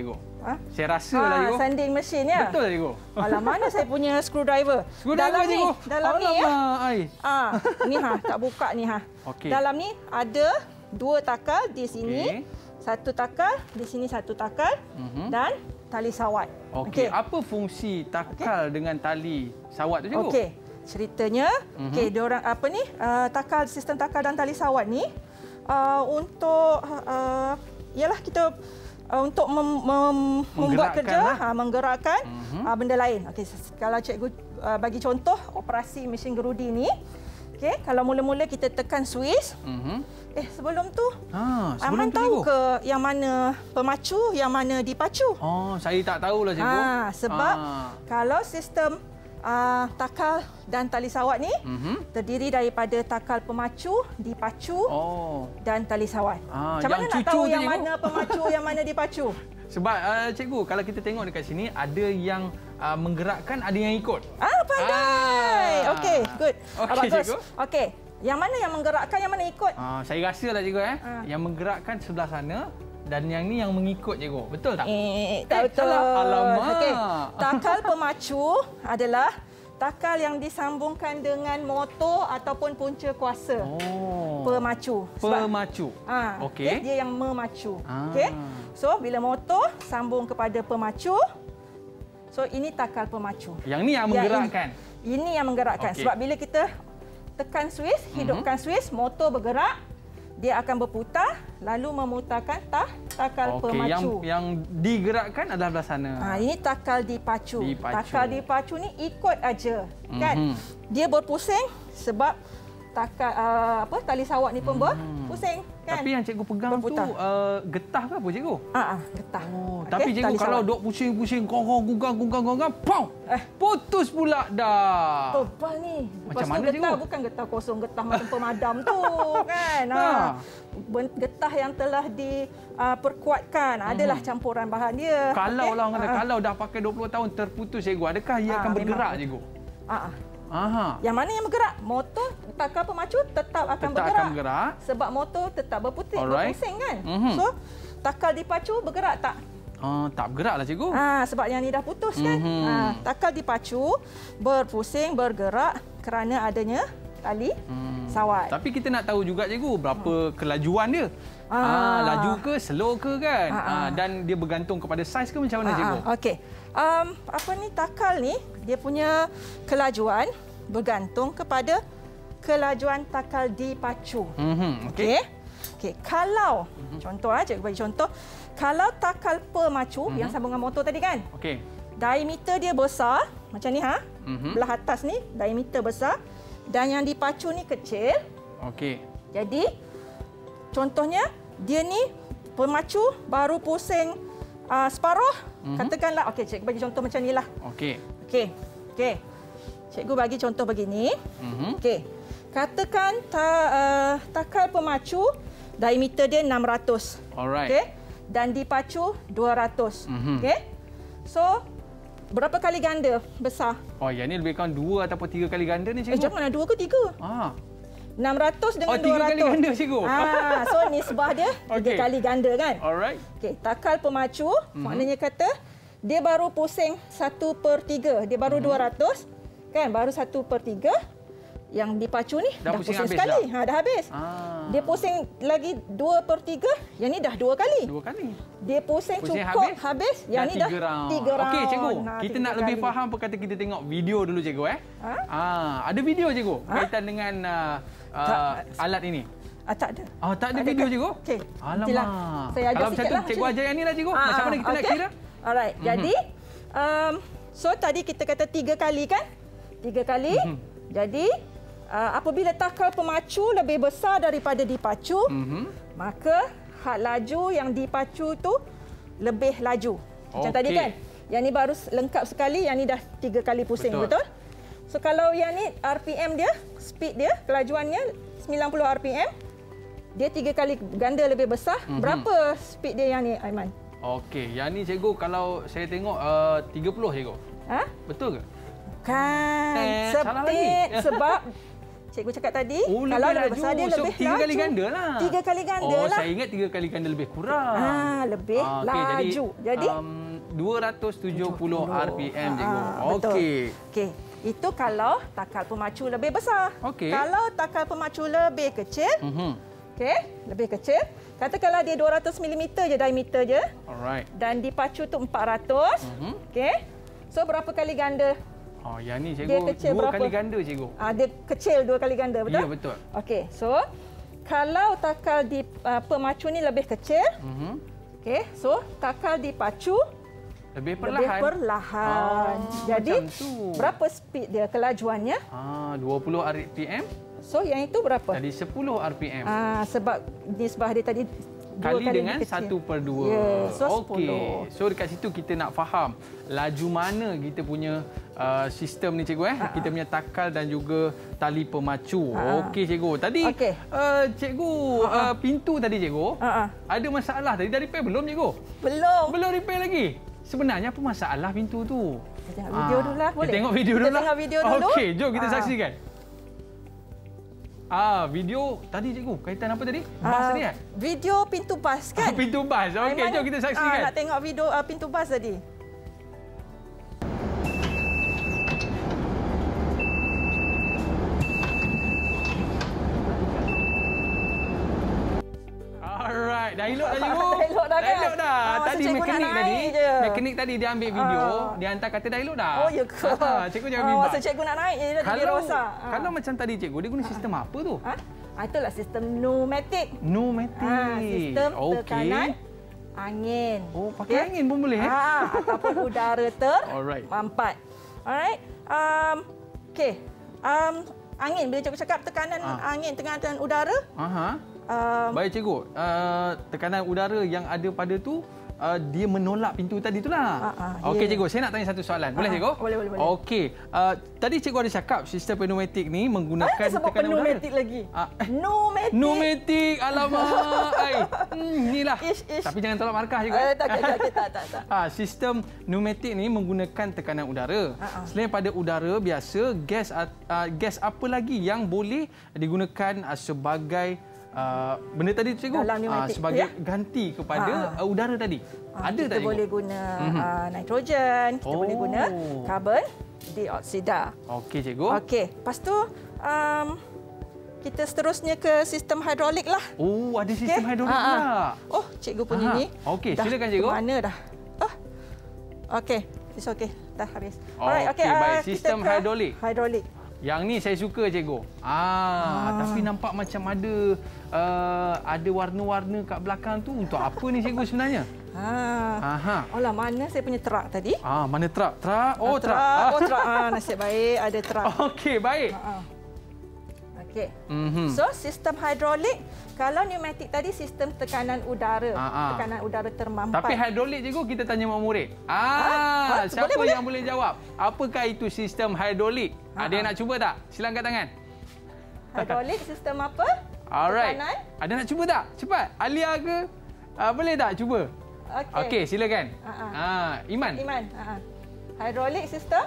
Ha? Saya rasa ha, lah, Cikgu. Sanding mesin ya. Betul, Cikgu. Alah, mana saya punya screwdriver? Screwdriver, dalam Cikgu. ni, dalam ni ya. Ai. Ah, ni ha, tak buka ni ha. Okey. Dalam ni ada dua takal di sini. Okey. Satu takal, di sini satu takal Mhm. dan tali sawat. Okey, apa fungsi takal okay. dengan tali sawat tu, Cikgu? Okey. Ceritanya, Mhm. okey, diorang apa ni? Uh, takal sistem takal dan tali sawat ni uh, untuk uh, ialah kita uh, untuk mem, mem, membuat kerja, lah. ha, menggerakkan Mhm. uh, benda lain. Okey, kalau cikgu uh, bagi contoh operasi mesin gerudi ni, okey, kalau mula-mula kita tekan switch, Mhm. eh sebelum tu Ha, sebelum Aiman tu, tahu Cikgu? ke yang mana pemacu, yang mana dipacu? Oh, saya tak tahulah, Cikgu. Ha, sebab Ah. kalau sistem uh, takal dan tali sawat ni Mhm. terdiri daripada takal pemacu, dipacu Oh. dan tali sawat. Ah, Macam yang mana nak cucu tahu tu, yang Cikgu? mana pemacu, yang mana dipacu? Sebab uh, Cikgu, kalau kita tengok dekat sini ada yang uh, menggerakkan, ada yang ikut. Ah, pandai. Ah. Okey, good. Okey, Ah, bagus. Cikgu. Okey. Yang mana yang menggerakkan, yang mana ikut? Uh, saya rasa lah, Cikgu, eh. Ah. Yang menggerakkan sebelah sana dan yang ni yang mengikut, Cikgu. Betul tak? Eh, tak betul. salah. Alamak. Okey. Takal pemacu adalah takal yang disambungkan dengan motor ataupun punca kuasa. Oh. Pemacu. Pemacu. Ah, Okey. okay, dia yang memacu. Ah. Okey. So bila motor sambung kepada pemacu, so ini takal pemacu. Yang ni yang menggerakkan. Ini, ini yang menggerakkan. Okey. Sebab bila kita tekan switch, hidupkan switch, motor bergerak, dia akan berputar lalu memutarkan tah takal Okey, yang pemacu. yang digerakkan adalah belah sana. Ha, ini takal dipacu. Dipacu. Takal dipacu ni ikut aja, kan? Mhm. Dia berpusing sebab takal uh, apa tali sawat ni pun berpusing, kan? Tapi yang cikgu pegang Berputar. tu uh, getah ke apa, cikgu? Ah, ah, getah. Oh, Okey, tapi cikgu tali kalau sawat. dok pusing-pusing, gong-gong, gunggang, gunggang, gunggang, pong! Eh. Putus pula dah. Tebal ni. Lepas Macam tu mana, getah cikgu? bukan getah kosong, getah macam pemadam tu, kan? Ha. Ha. Ben- Getah yang telah diperkuatkan, uh, adalah campuran bahan dia. Kalau Okey? lah, orang kata, Ah, ah. kalau dah pakai dua puluh tahun terputus, cikgu, adakah ia Ah, akan memang. bergerak, cikgu? Ah, ah. Aha. Yang mana yang bergerak? Motor takal pemacu tetap akan Tetap bergerak. akan bergerak. Sebab motor tetap berputing, Alright. berpusing, kan? Mhm. So, takal dipacu bergerak tak? Ah, tak bergerak lah, cikgu. Ah, sebab yang ni dah putus, kan? Mhm. Ah, takal dipacu berpusing, bergerak kerana adanya tali Hmm. sawat. Tapi kita nak tahu juga, cikgu, berapa kelajuan dia. Ah. Ah, laju ke, slow ke, kan? Ah, ah. Ah, dan dia bergantung kepada saiz ke macam mana, Ah, cikgu? ah, Okey. Um, apa ni takal ni, dia punya kelajuan bergantung kepada kelajuan takal dipacu. Mhm, okey. Okey. Okey, kalau mm-hmm. contoh ah, cikgu bagi contoh, kalau takal pemacu mm-hmm. yang sambungan motor tadi, kan? Okey. Diameter dia besar, macam ni ha. Mhm. Belah atas ni diameter besar dan yang dipacu ni kecil. Okey. Jadi contohnya dia ni pemacu baru pusing uh, separuh, Mhm. katakanlah, okey cikgu bagi contoh macam nilah. Okey. Okey. Okey. Cikgu bagi contoh begini. Mhm. Okey. Katakan ta, uh, takal pemacu diameter dia enam ratus. Alright. Okey. Dan dipacu dua ratus. Mhm. Okey. So berapa kali ganda besar? Oh, yang ni lebih kurang dua ataupun tiga kali ganda ni, Eh, cikgu? janganlah dua ke tiga? Ah. enam ratus dengan Oh, tiga dua ratus. kali ganda, cikgu? Ah, so nisbah dia tiga Okey. kali ganda, kan? Alright. Okey, takal pemacu Mhm. maknanya kata dia baru pusing satu per tiga. Dia baru Mhm. dua ratus, kan? Baru satu per tiga. Yang dipacu ni Dah dah, pusing pusing, habis sekali. dah? Ha, dah habis. Ah. Dia pusing lagi dua per tiga. Yang ni dah dua kali. Dua kali. Dia pusing, Pusing cukup habis? habis. Yang ni dah tiga round. tiga round. Okey, cikgu. Ha, Kita tiga nak lebih kali. faham perkata kita tengok video dulu, cikgu, eh? Ha? Ah, ada video, cikgu, Ha? berkaitan dengan uh, uh, Tak. alat ini. Ah, tak ada. Ah, tak ada Ada video, ke? cikgu? Okey. Alamak. Nantilah saya ajar Kalau macam sikit tu, lah cikgu macam ajar yang ni lah, cikgu. Ah, Macam mana kita nak okey. kira? Alright. Mhm. Jadi, um, so tadi kita kata tiga kali, kan? Tiga kali. Mhm. Jadi, uh, apabila takal pemacu lebih besar daripada dipacu, Mhm. maka had laju yang dipacu tu lebih laju. Macam Okey. tadi, kan? Yang ni baru lengkap sekali, yang ni dah tiga kali pusing, Betul. betul? So kalau yang ni R P M dia, speed dia, kelajuannya sembilan puluh R P M, dia tiga kali ganda lebih besar. Mhm. Berapa speed dia yang ni, Aiman? Okey, yang ni, cikgu, kalau saya tengok uh, tiga puluh, cikgu. Ha? Betul ke? Kan, Eh, salah sepit lagi. sebab cikgu cakap tadi, Oh, kalau lebih lebih besar laju. dia So, lebih tiga laju. kali ganda lah. Tiga kali ganda oh, lah. saya ingat tiga kali ganda lebih kurang. Ah, lebih Ah, okey, laju. Jadi, um, dua ratus tujuh puluh R P M, cikgu. Ha, Okey. Okey. Itu kalau takal pemacu lebih besar. Okey. Kalau takal pemacu lebih kecil, Mhm. okey, lebih kecil. Katakanlah dia dua ratus milimeter je diameter je. Alright. Dan dipacu tu empat ratus. Mhm. Okey. So berapa kali ganda? Oh, yang ni Dia cikgu kecil dua berapa? kali ganda, cikgu. Ah, dia kecil dua kali ganda, betul? Ya, betul. Okey. So kalau takal di uh, pemacu ni lebih kecil, Mhm. okey. So takal dipacu Lebih perlahan. lebih perlahan. Ah, Jadi macam tu. berapa speed dia, kelajuannya? Ah, dua puluh R P M. So yang itu berapa? Tadi sepuluh R P M. Ah, sebab nisbah dia tadi dua Kali kali dengan lebih kecil. satu per dua. Ya, so Okey. sepuluh. So dekat situ kita nak faham laju mana kita punya uh, sistem ni, cikgu. eh. Ha-ha. Kita punya takal dan juga tali pemacu. Ha-ha. Okey, cikgu. Tadi Okey. uh, cikgu uh, pintu tadi, cikgu. Ha-ha. Ada masalah tadi. Dah repair belum, cikgu? Belum. Belum repair lagi. Sebenarnya apa masalah pintu tu? Kita tengok video dulu lah, boleh? Kita tengok video Kita dulu lah. tengok video dulu. Okey, jom kita Ah. saksikan. Ah, video tadi, cikgu. Kaitan apa tadi? Bas Ah, tadi kan? Video pintu bas kan? Pintu bas. Okey, Aiman, jom kita saksikan. Ah, nak tengok video uh, pintu bas tadi. Alright, dah elok dah, cikgu. Dah elok dah, kan? Dah elok dah. Ah, Tadi so cikgu mekanik nak tadi. naik je. Mekanik tadi dia ambil video, Ah. dia hantar kata dah elok dah. Oh, ya ke? Ah, cikgu jangan Ah, bimbang. masa cikgu nak naik je dia Kalau rosak. Ah. kalau macam tadi cikgu, dia guna sistem apa tu? Ah, ah, itulah sistem pneumatik. Pneumatik. Ah, sistem Okey. tekanan angin. Oh, pakai angin pun boleh eh? Ah, ataupun udara Alright. termampat. Alright. Um, okey. Um, angin, bila cikgu cakap tekanan Ah. angin, tekanan udara, Aha. um, Baik, cikgu. Uh, tekanan udara yang ada pada tu uh, dia menolak pintu tadi itulah. Ah, ah, Okey, ya. cikgu, saya nak tanya satu soalan. Boleh, Ah, cikgu? boleh, boleh, boleh. Okey. Uh, tadi cikgu ada cakap sistem pneumatik ni menggunakan ah, sebab tekanan udara. pneumatik lagi. Ah, eh, Pneumatik. Pneumatik, alamak. Ai. Hmm, inilah. Ish, ish. Tapi jangan tolak markah cikgu. Eh, tak, tak, tak, tak, tak, tak. Ha, sistem pneumatik ni menggunakan tekanan udara. Ha, ha. Selain pada udara biasa, gas uh, gas apa lagi yang boleh digunakan uh, sebagai uh, benda tadi cikgu? Dalam pneumatik tu, sebagai ya? ganti kepada Ha, ha. uh, udara tadi. Ah, Ada kita tak cikgu? boleh guna Mhm. uh, nitrogen, kita Oh. boleh guna karbon dioksida. Okey, cikgu. Okey, lepas tu um, kita seterusnya ke sistem hidrolik lah. Oh, ada sistem Okey? hidrolik Ah, ah. pula. Oh, cikgu punya Aha. ni. Okey, dah silakan, ke cikgu. Mana dah? Oh. Okey, it's okay. Dah habis. Okey, ah, baik. kita Sistem ke hidrolik. Hidrolik. Yang ni saya suka, cikgu. Ah, Ah. tapi nampak macam ada uh, ada warna-warna kat belakang tu. Untuk apa ni, cikgu sebenarnya? Ha. Aha. Oh lah, mana saya punya terak tadi? Ah, mana truk? Truk. Oh, Ah, truk. Oh, terak. Ah, nasib baik ada terak. Okey, baik. Ha. Okey. Mhm. So, sistem hidrolik, kalau pneumatik tadi sistem tekanan udara. Ah, ah. Tekanan udara termampat. Tapi hidrolik, cikgu, kita tanya mak murid. Ah, Ah, siapa boleh, boleh. yang boleh jawab? Apakah itu sistem hidrolik? Ah, Ada yang ah. nak cuba tak? Silang angkat tangan. Hidrolik sistem apa? Alright. Tekanan. Ada nak cuba tak? Cepat. Alia ke? Ah, boleh tak cuba? Okey. Okey, silakan. Ah, ah. Ah, Iman. Iman. Ha. Hidrolik sistem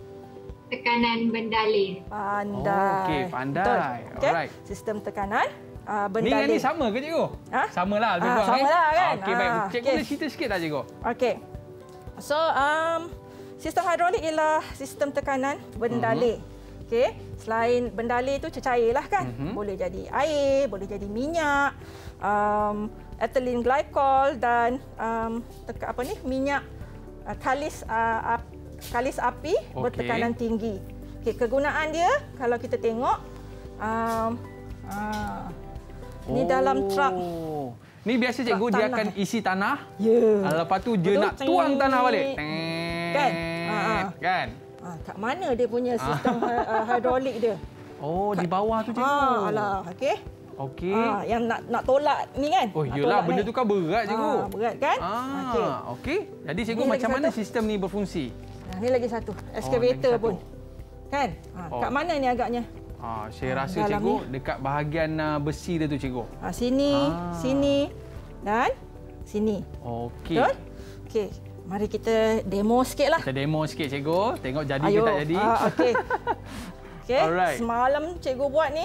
Tekanan bendalih. pandai. Oh, okey, pandai. Betul. Okey. Alright. Sistem tekanan uh, Ni dengan bendalih. ni sama ke, cikgu? Ha? Samalah lebih Ah, kurang. samalah, eh? kan? Okey, baik. Ah, Cikgu okey. boleh cerita sikit tak, cikgu? Okey. So, um, sistem hidrolik ialah sistem tekanan bendalih. Mhm. Okey. Selain bendalih itu cecair lah kan. Mhm. Boleh jadi air, boleh jadi minyak, um, ethylene glycol dan um, teka, apa ni? minyak uh, kalis uh, ap, kalis api Okey. bertekanan tinggi. Okey, kegunaan dia kalau kita tengok um, uh, ni dalam truk. Ni biasa cikgu Truk dia tanah. akan isi tanah. Ya. Yeah. Lepas tu dia Betul. nak tuang tanah balik. Kan? Ha, ha. Kan? Ah, kat mana dia punya sistem uh, hidrolik dia? Oh, di bawah tu, cikgu. Ah, alah, okey. Okey. Ah, yang nak nak tolak ni kan? Oh, Nak iyalah tolak benda naik. tu kan berat, cikgu. Ah, berat kan? Ah, Okey. okey. Jadi cikgu Ni lagi macam mana satu. sistem ni berfungsi? Nah, ni lagi satu. Excavator lagi pun. satu. Kan? Ah, Oh. kat mana ni agaknya? Ah, saya Ah, rasa dalam cikgu ni. dekat bahagian uh, besi dia tu, cikgu. Ah, sini, Ah. sini dan sini. Okey. Betul? Okey. Mari kita demo sikitlah. Kita demo sikit, cikgu. Tengok jadi Ayo. ke tak jadi. Ah, okey. Okey. Alright. Semalam cikgu buat ni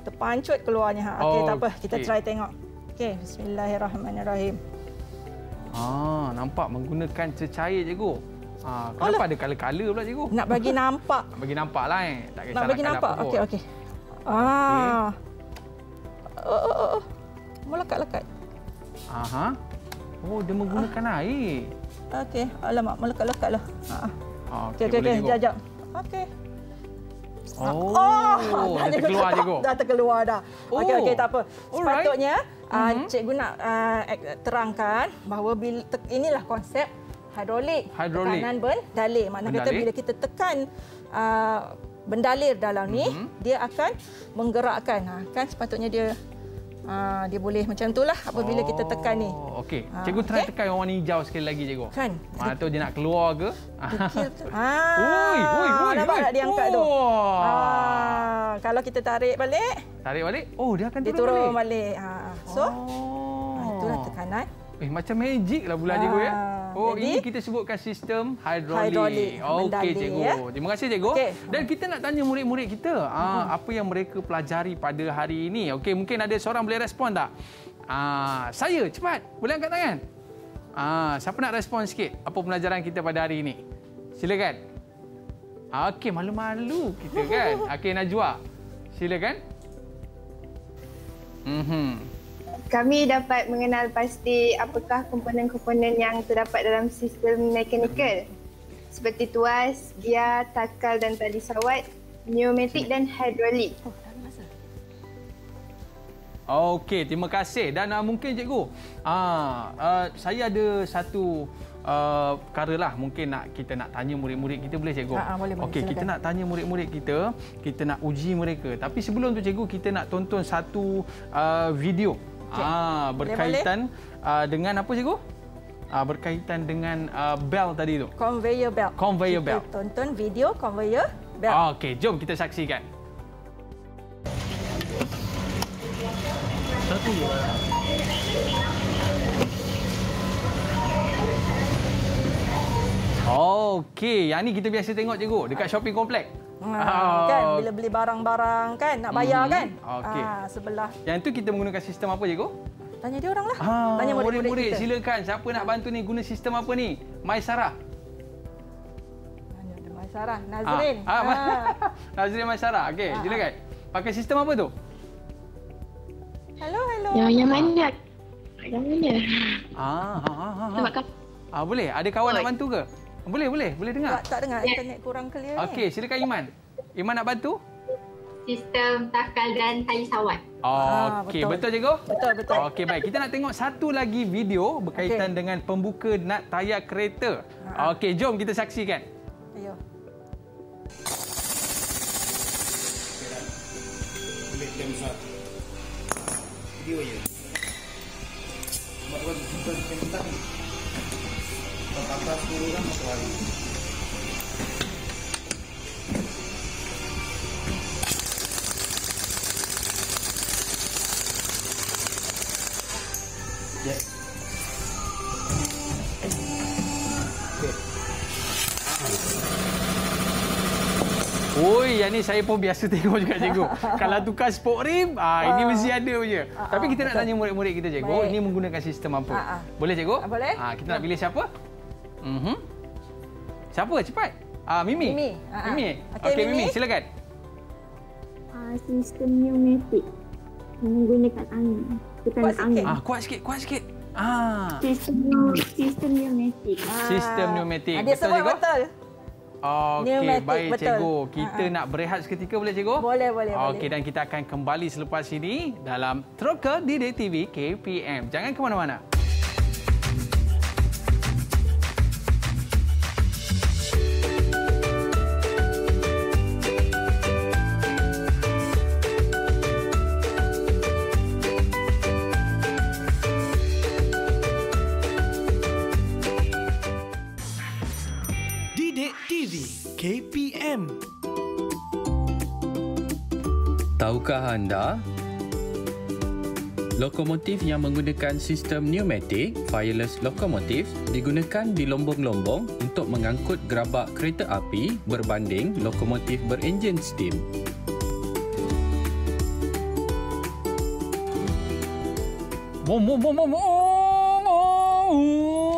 terpancut keluarnya. Ha. Okey, Oh, tak apa. Kita okey. try tengok. Okey, bismillahirrahmanirrahim. Ah, nampak menggunakan cecair cikgu. Ah, kenapa ada color-color pula cikgu? Nak bagi nampak. Nak bagi nampak lah eh. Tak Nak bagi nampak. Okey, okey. Ah. Oh, oh, oh. Melekat-lekat. Aha. Oh, dia menggunakan ah. air. Okey. Alamak, melekat-lekat lah. Ha. Okey, okey, okey. Jap-jap. Okey. Oh, oh, dah terkeluar cikgu. Dah terkeluar dah. Oh. Okey, okey, tak apa. Sepatutnya Alright. uh, cikgu nak uh, terangkan bahawa bila inilah konsep hidrolik. Hidrolik. Tekanan bendalir. Makna kata bila kita tekan uh, bendalir dalam ni, mm-hmm. dia akan menggerakkan. Ha, kan sepatutnya dia uh, dia boleh macam itulah apabila oh, kita tekan ni. Okey. Cikgu ha, try okay. tekan yang warna hijau sekali lagi cikgu. Kan. Mana tu dia nak keluar ke? Ah. Oi, oi, oi. Nampak tak dia angkat oh. tu? Ah, kalau kita tarik balik, tarik balik. Oh, dia akan dia turun, turun balik. balik. Ha. So, oh. ha, itulah tekanan. Eh, macam magic lah pula cikgu ya. Oh, jadi, ini kita sebutkan sistem hidrolik. hidrolik Okey cikgu. Ya? Terima kasih cikgu. Okay. Dan kita nak tanya murid-murid kita, hmm. aa, apa yang mereka pelajari pada hari ini. Okey, mungkin ada seorang boleh respon tak? Aa, saya, cepat. Boleh angkat tangan? Aa, siapa nak respon sikit apa pelajaran kita pada hari ini? Silakan. Okey, malu-malu kita kan. Okey, Najwa. Silakan. Mhm. Kami dapat mengenal pasti apakah komponen-komponen yang terdapat dalam sistem mekanikal seperti tuas, giar, takal dan tali sawat, pneumatik dan hidrolik. Okey, terima kasih. Dan uh, mungkin cikgu, uh, uh, saya ada satu uh, perkara lah mungkin nak kita nak tanya murid-murid kita, boleh cikgu? Ha, boleh, boleh. Okey, kita nak tanya murid-murid kita, kita nak uji mereka. Tapi sebelum tu cikgu, kita nak tonton satu uh, video. Okay. Ah, berkaitan boleh, boleh. Uh, dengan apa cikgu? Uh, berkaitan dengan uh, bel tadi tu. Conveyor belt. Conveyor kita belt. Tonton video conveyor belt. Okey, jom kita saksikan. Satu. Okey, yang ni kita biasa tengok cikgu dekat shopping komplek. Ha, oh. Kan bila beli barang-barang kan nak bayar hmm. kan. Okey. Ha, sebelah. Yang tu kita menggunakan sistem apa cikgu? Tanya dia orang lah. Ha, tanya murid-murid kita. Silakan, siapa nak bantu ni guna sistem apa ni? Maisarah. Mana ada Maisarah? Nazrin. Ha. Ha. ha. Nazrin Maisarah. Okey, ha. silakan. Pakai sistem apa tu? Hello, hello. Yang yang mana? Yang mana? Ah, ha ha ha. ha. Ah, boleh. Ada kawan Oi. nak bantu ke? Boleh, boleh. Boleh dengar? Tak, tak dengar. Internet kurang clear ni. Okey, silakan Iman. Iman nak bantu? Sistem takal dan tali sawat. Oh, okey, betul. betul cikgu? Betul, betul. Okey, baik. Kita nak tengok satu lagi video berkaitan okay. dengan pembuka nut tayar kereta. Ha. Okey, jom kita saksikan. Ayo. Boleh jam besar. Video je. Buat kita tentang apa sepuluh orang satu hari. Ya. Oi, yang ni saya pun biasa tengok juga cikgu. Kalau tukar spok rim, ah ini mesti ada punya. Uh, Tapi kita uh, nak betul. tanya murid-murid kita cikgu, Baik. ini menggunakan sistem apa? Uh, uh. Boleh cikgu? Uh, boleh. Ah, kita nak pilih siapa? Mhm. Siapa? Cepat. Ah, Mimi. Mimi. Uh, uh. Mimi. Okey, okay, Mimi. Mimi, silakan. Uh, sistem pneumatik menggunakan angin. Tekanan angin. Ah, kuat sikit, kuat sikit. Ah. Sistem sistem pneumatik. Ah. Sistem pneumatik. Dia sebut betul. Okey, baik betul. Cikgu. Kita uh-huh. nak berehat seketika, boleh cikgu? Boleh, boleh. Okey, dan kita akan kembali selepas ini dalam Troka Didik T V K P M. Jangan ke mana-mana. K P M. Tahukah anda? Lokomotif yang menggunakan sistem pneumatik, fireless locomotives, digunakan di lombong-lombong untuk mengangkut gerabak kereta api berbanding lokomotif berenjin steam. Bom bom bom bom.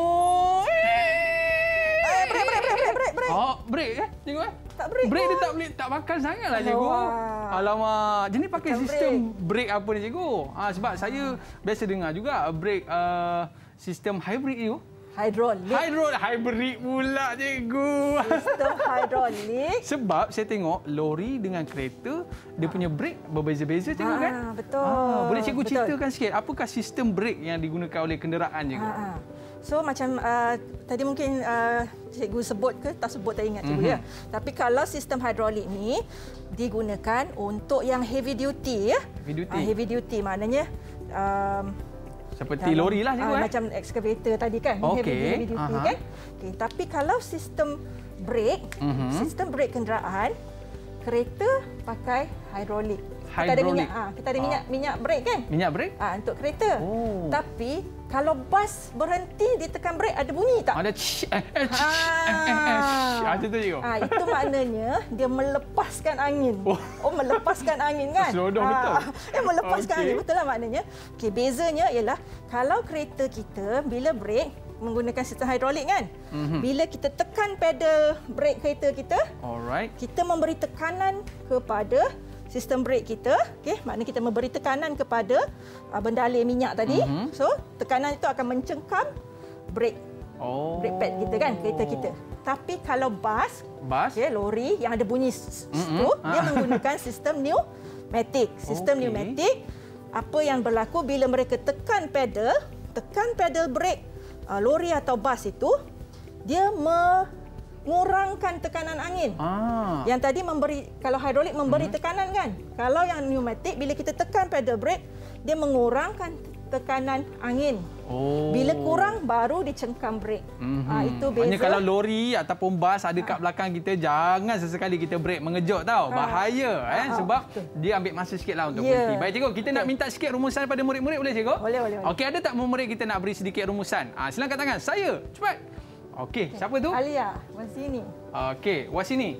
brake eh? Cikgu eh? Tak brake. Brake dia tak boleh tak bakal sangatlah cikgu. Wah. Alamak. Jadi pakai Bukan sistem brake apa ni cikgu? Ah sebab saya biasa dengar juga brake uh, sistem hybrid you. Hidrolik. Hidrolik. Hybrid pula cikgu. Sistem hidrolik. Sebab saya tengok lori dengan kereta, dia punya brake berbeza-beza cikgu ha, kan? Betul. Ah, boleh cikgu betul. ceritakan sikit, apakah sistem brake yang digunakan oleh kenderaan cikgu? Ha, ha. So macam uh, tadi mungkin uh, cikgu sebut ke tak sebut tak ingat cikgu mm-hmm. ya. Tapi kalau sistem hidrolik ni digunakan untuk yang heavy duty ya. Heavy duty. Uh, heavy duty maknanya um, seperti lori lah cikgu uh, eh. Macam excavator tadi kan. Okay. Heavy, heavy duty Aha. kan. Okay. Tapi kalau sistem brake, mm-hmm. sistem brake kenderaan, kereta pakai hidrolik. Kita ada minyak, ah, kita ada minyak, ah. minyak brake kan? Minyak brake? Ah, untuk kereta. Oh. Tapi kalau bas berhenti ditekan brake ada bunyi tak? Ada ch eh eh ch eh eh eh. Ah, itu tu. Ah, itu maknanya dia melepaskan angin. Oh, oh melepaskan angin kan? Seronok ah, betul. Eh melepaskan okay. angin betul lah maknanya. Okey, bezanya ialah kalau kereta kita bila brake menggunakan sistem hidrolik kan. Mm-hmm. Bila kita tekan pedal brake kereta kita, alright. Kita memberi tekanan kepada sistem brake kita, okey, maknanya kita memberi tekanan kepada uh, bendalai minyak tadi. Mm-hmm. So, tekanan itu akan mencengkam brake. Oh. Brake pad kita kan, kereta kita. Tapi kalau bas, bas, okey, lori yang ada bunyi mm-hmm. tu, dia menggunakan sistem pneumatik. Sistem okay. pneumatik, apa yang berlaku bila mereka tekan pedal, tekan pedal brake uh, lori atau bas itu, dia me mengurangkan tekanan angin. Ah. Yang tadi memberi, kalau hidrolik memberi hmm. tekanan kan. Kalau yang pneumatik, bila kita tekan pedal brake, dia mengurangkan tekanan angin. Oh. Bila kurang, baru dicengkam brake. Mm-hmm. Ah, itu beza. Maknanya kalau lori ataupun bas ada kat belakang kita, jangan sesekali kita brake mengejut tau. Bahaya ah. eh ah, sebab betul. Dia ambil masa sikitlah untuk yeah. berhenti. Baik cikgu, kita betul. nak minta sikit rumusan pada murid-murid boleh cikgu? Boleh, boleh. Okey, ada tak murid kita nak beri sedikit rumusan? Ah, silakan tangan. Saya. Cepat. Okey, okay. siapa tu? Alia Wazini. Okey, Wasini.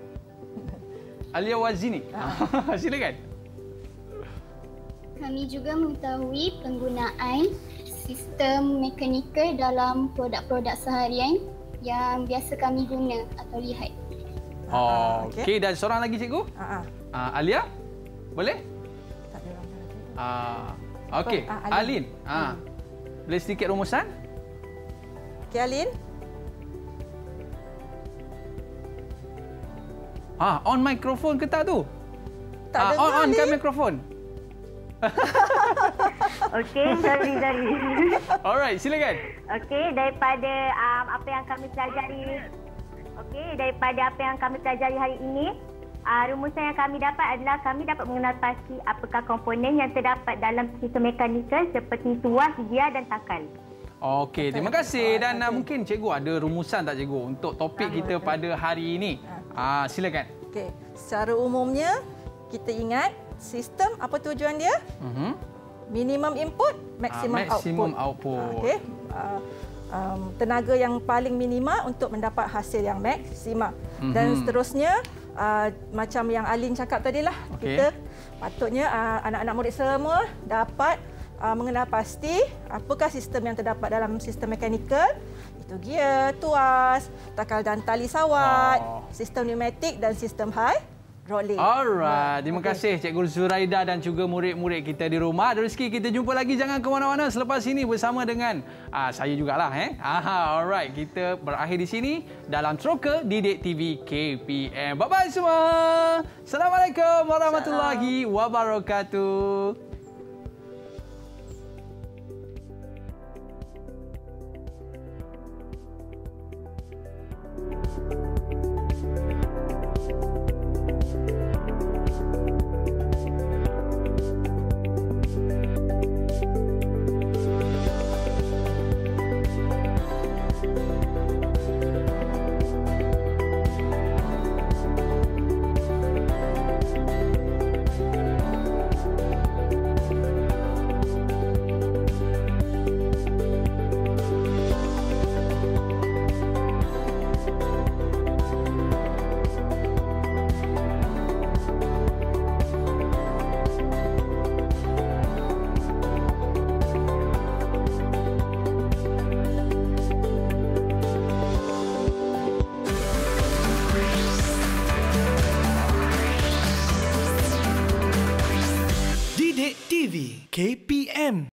Alia Wazini. Ah. Silakan. Kami juga mengetahui penggunaan sistem mekanikal dalam produk-produk seharian yang biasa kami guna atau lihat. Oh, okey. Okay. Dan seorang lagi cikgu? Uh-huh. Uh, Alia? Boleh? Tak ada orang. Ah, okey. Uh, Alin. Ah. Uh, boleh sedikit rumusan? Okey, Alin. Ah, on mikrofon ke tak tu? Tak ah, dengar, on, on kan mikrofon. Okey, sorry, sorry. Alright, silakan. Okey, daripada um, apa yang kami pelajari, okey, daripada apa yang kami pelajari hari ini, uh, rumusan yang kami dapat adalah kami dapat mengenal pasti apakah komponen yang terdapat dalam sistem mekanikal seperti tuas, gear dan takal. Okey, terima kasih. Dan uh, mungkin cikgu ada rumusan tak cikgu untuk topik kita pada hari ini? Ah, silakan. Okey, secara umumnya kita ingat sistem apa tujuan dia? Uh-huh. Minimum input, maximum, ah, maximum output. output. Okey. Uh, um, tenaga yang paling minima untuk mendapat hasil yang maksima. Uh-huh. Dan seterusnya uh, macam yang Alin cakap tadilah, okay. Kita patutnya uh, anak-anak murid semua dapat uh, mengenal pasti apakah sistem yang terdapat dalam sistem mekanikal. Itu gear, tuas, takal dan tali sawat, oh. sistem pneumatik dan sistem hidrolik. Alright, terima okay. kasih Cikgu Zuraida dan juga murid-murid kita di rumah. Ada rezeki kita jumpa lagi, jangan ke mana-mana selepas ini bersama dengan ah, saya jugalah. Eh? Aha, alright, kita berakhir di sini dalam Troka Didik T V K P M. Bye-bye semua. Assalamualaikum warahmatullahi wabarakatuh. V, K P M.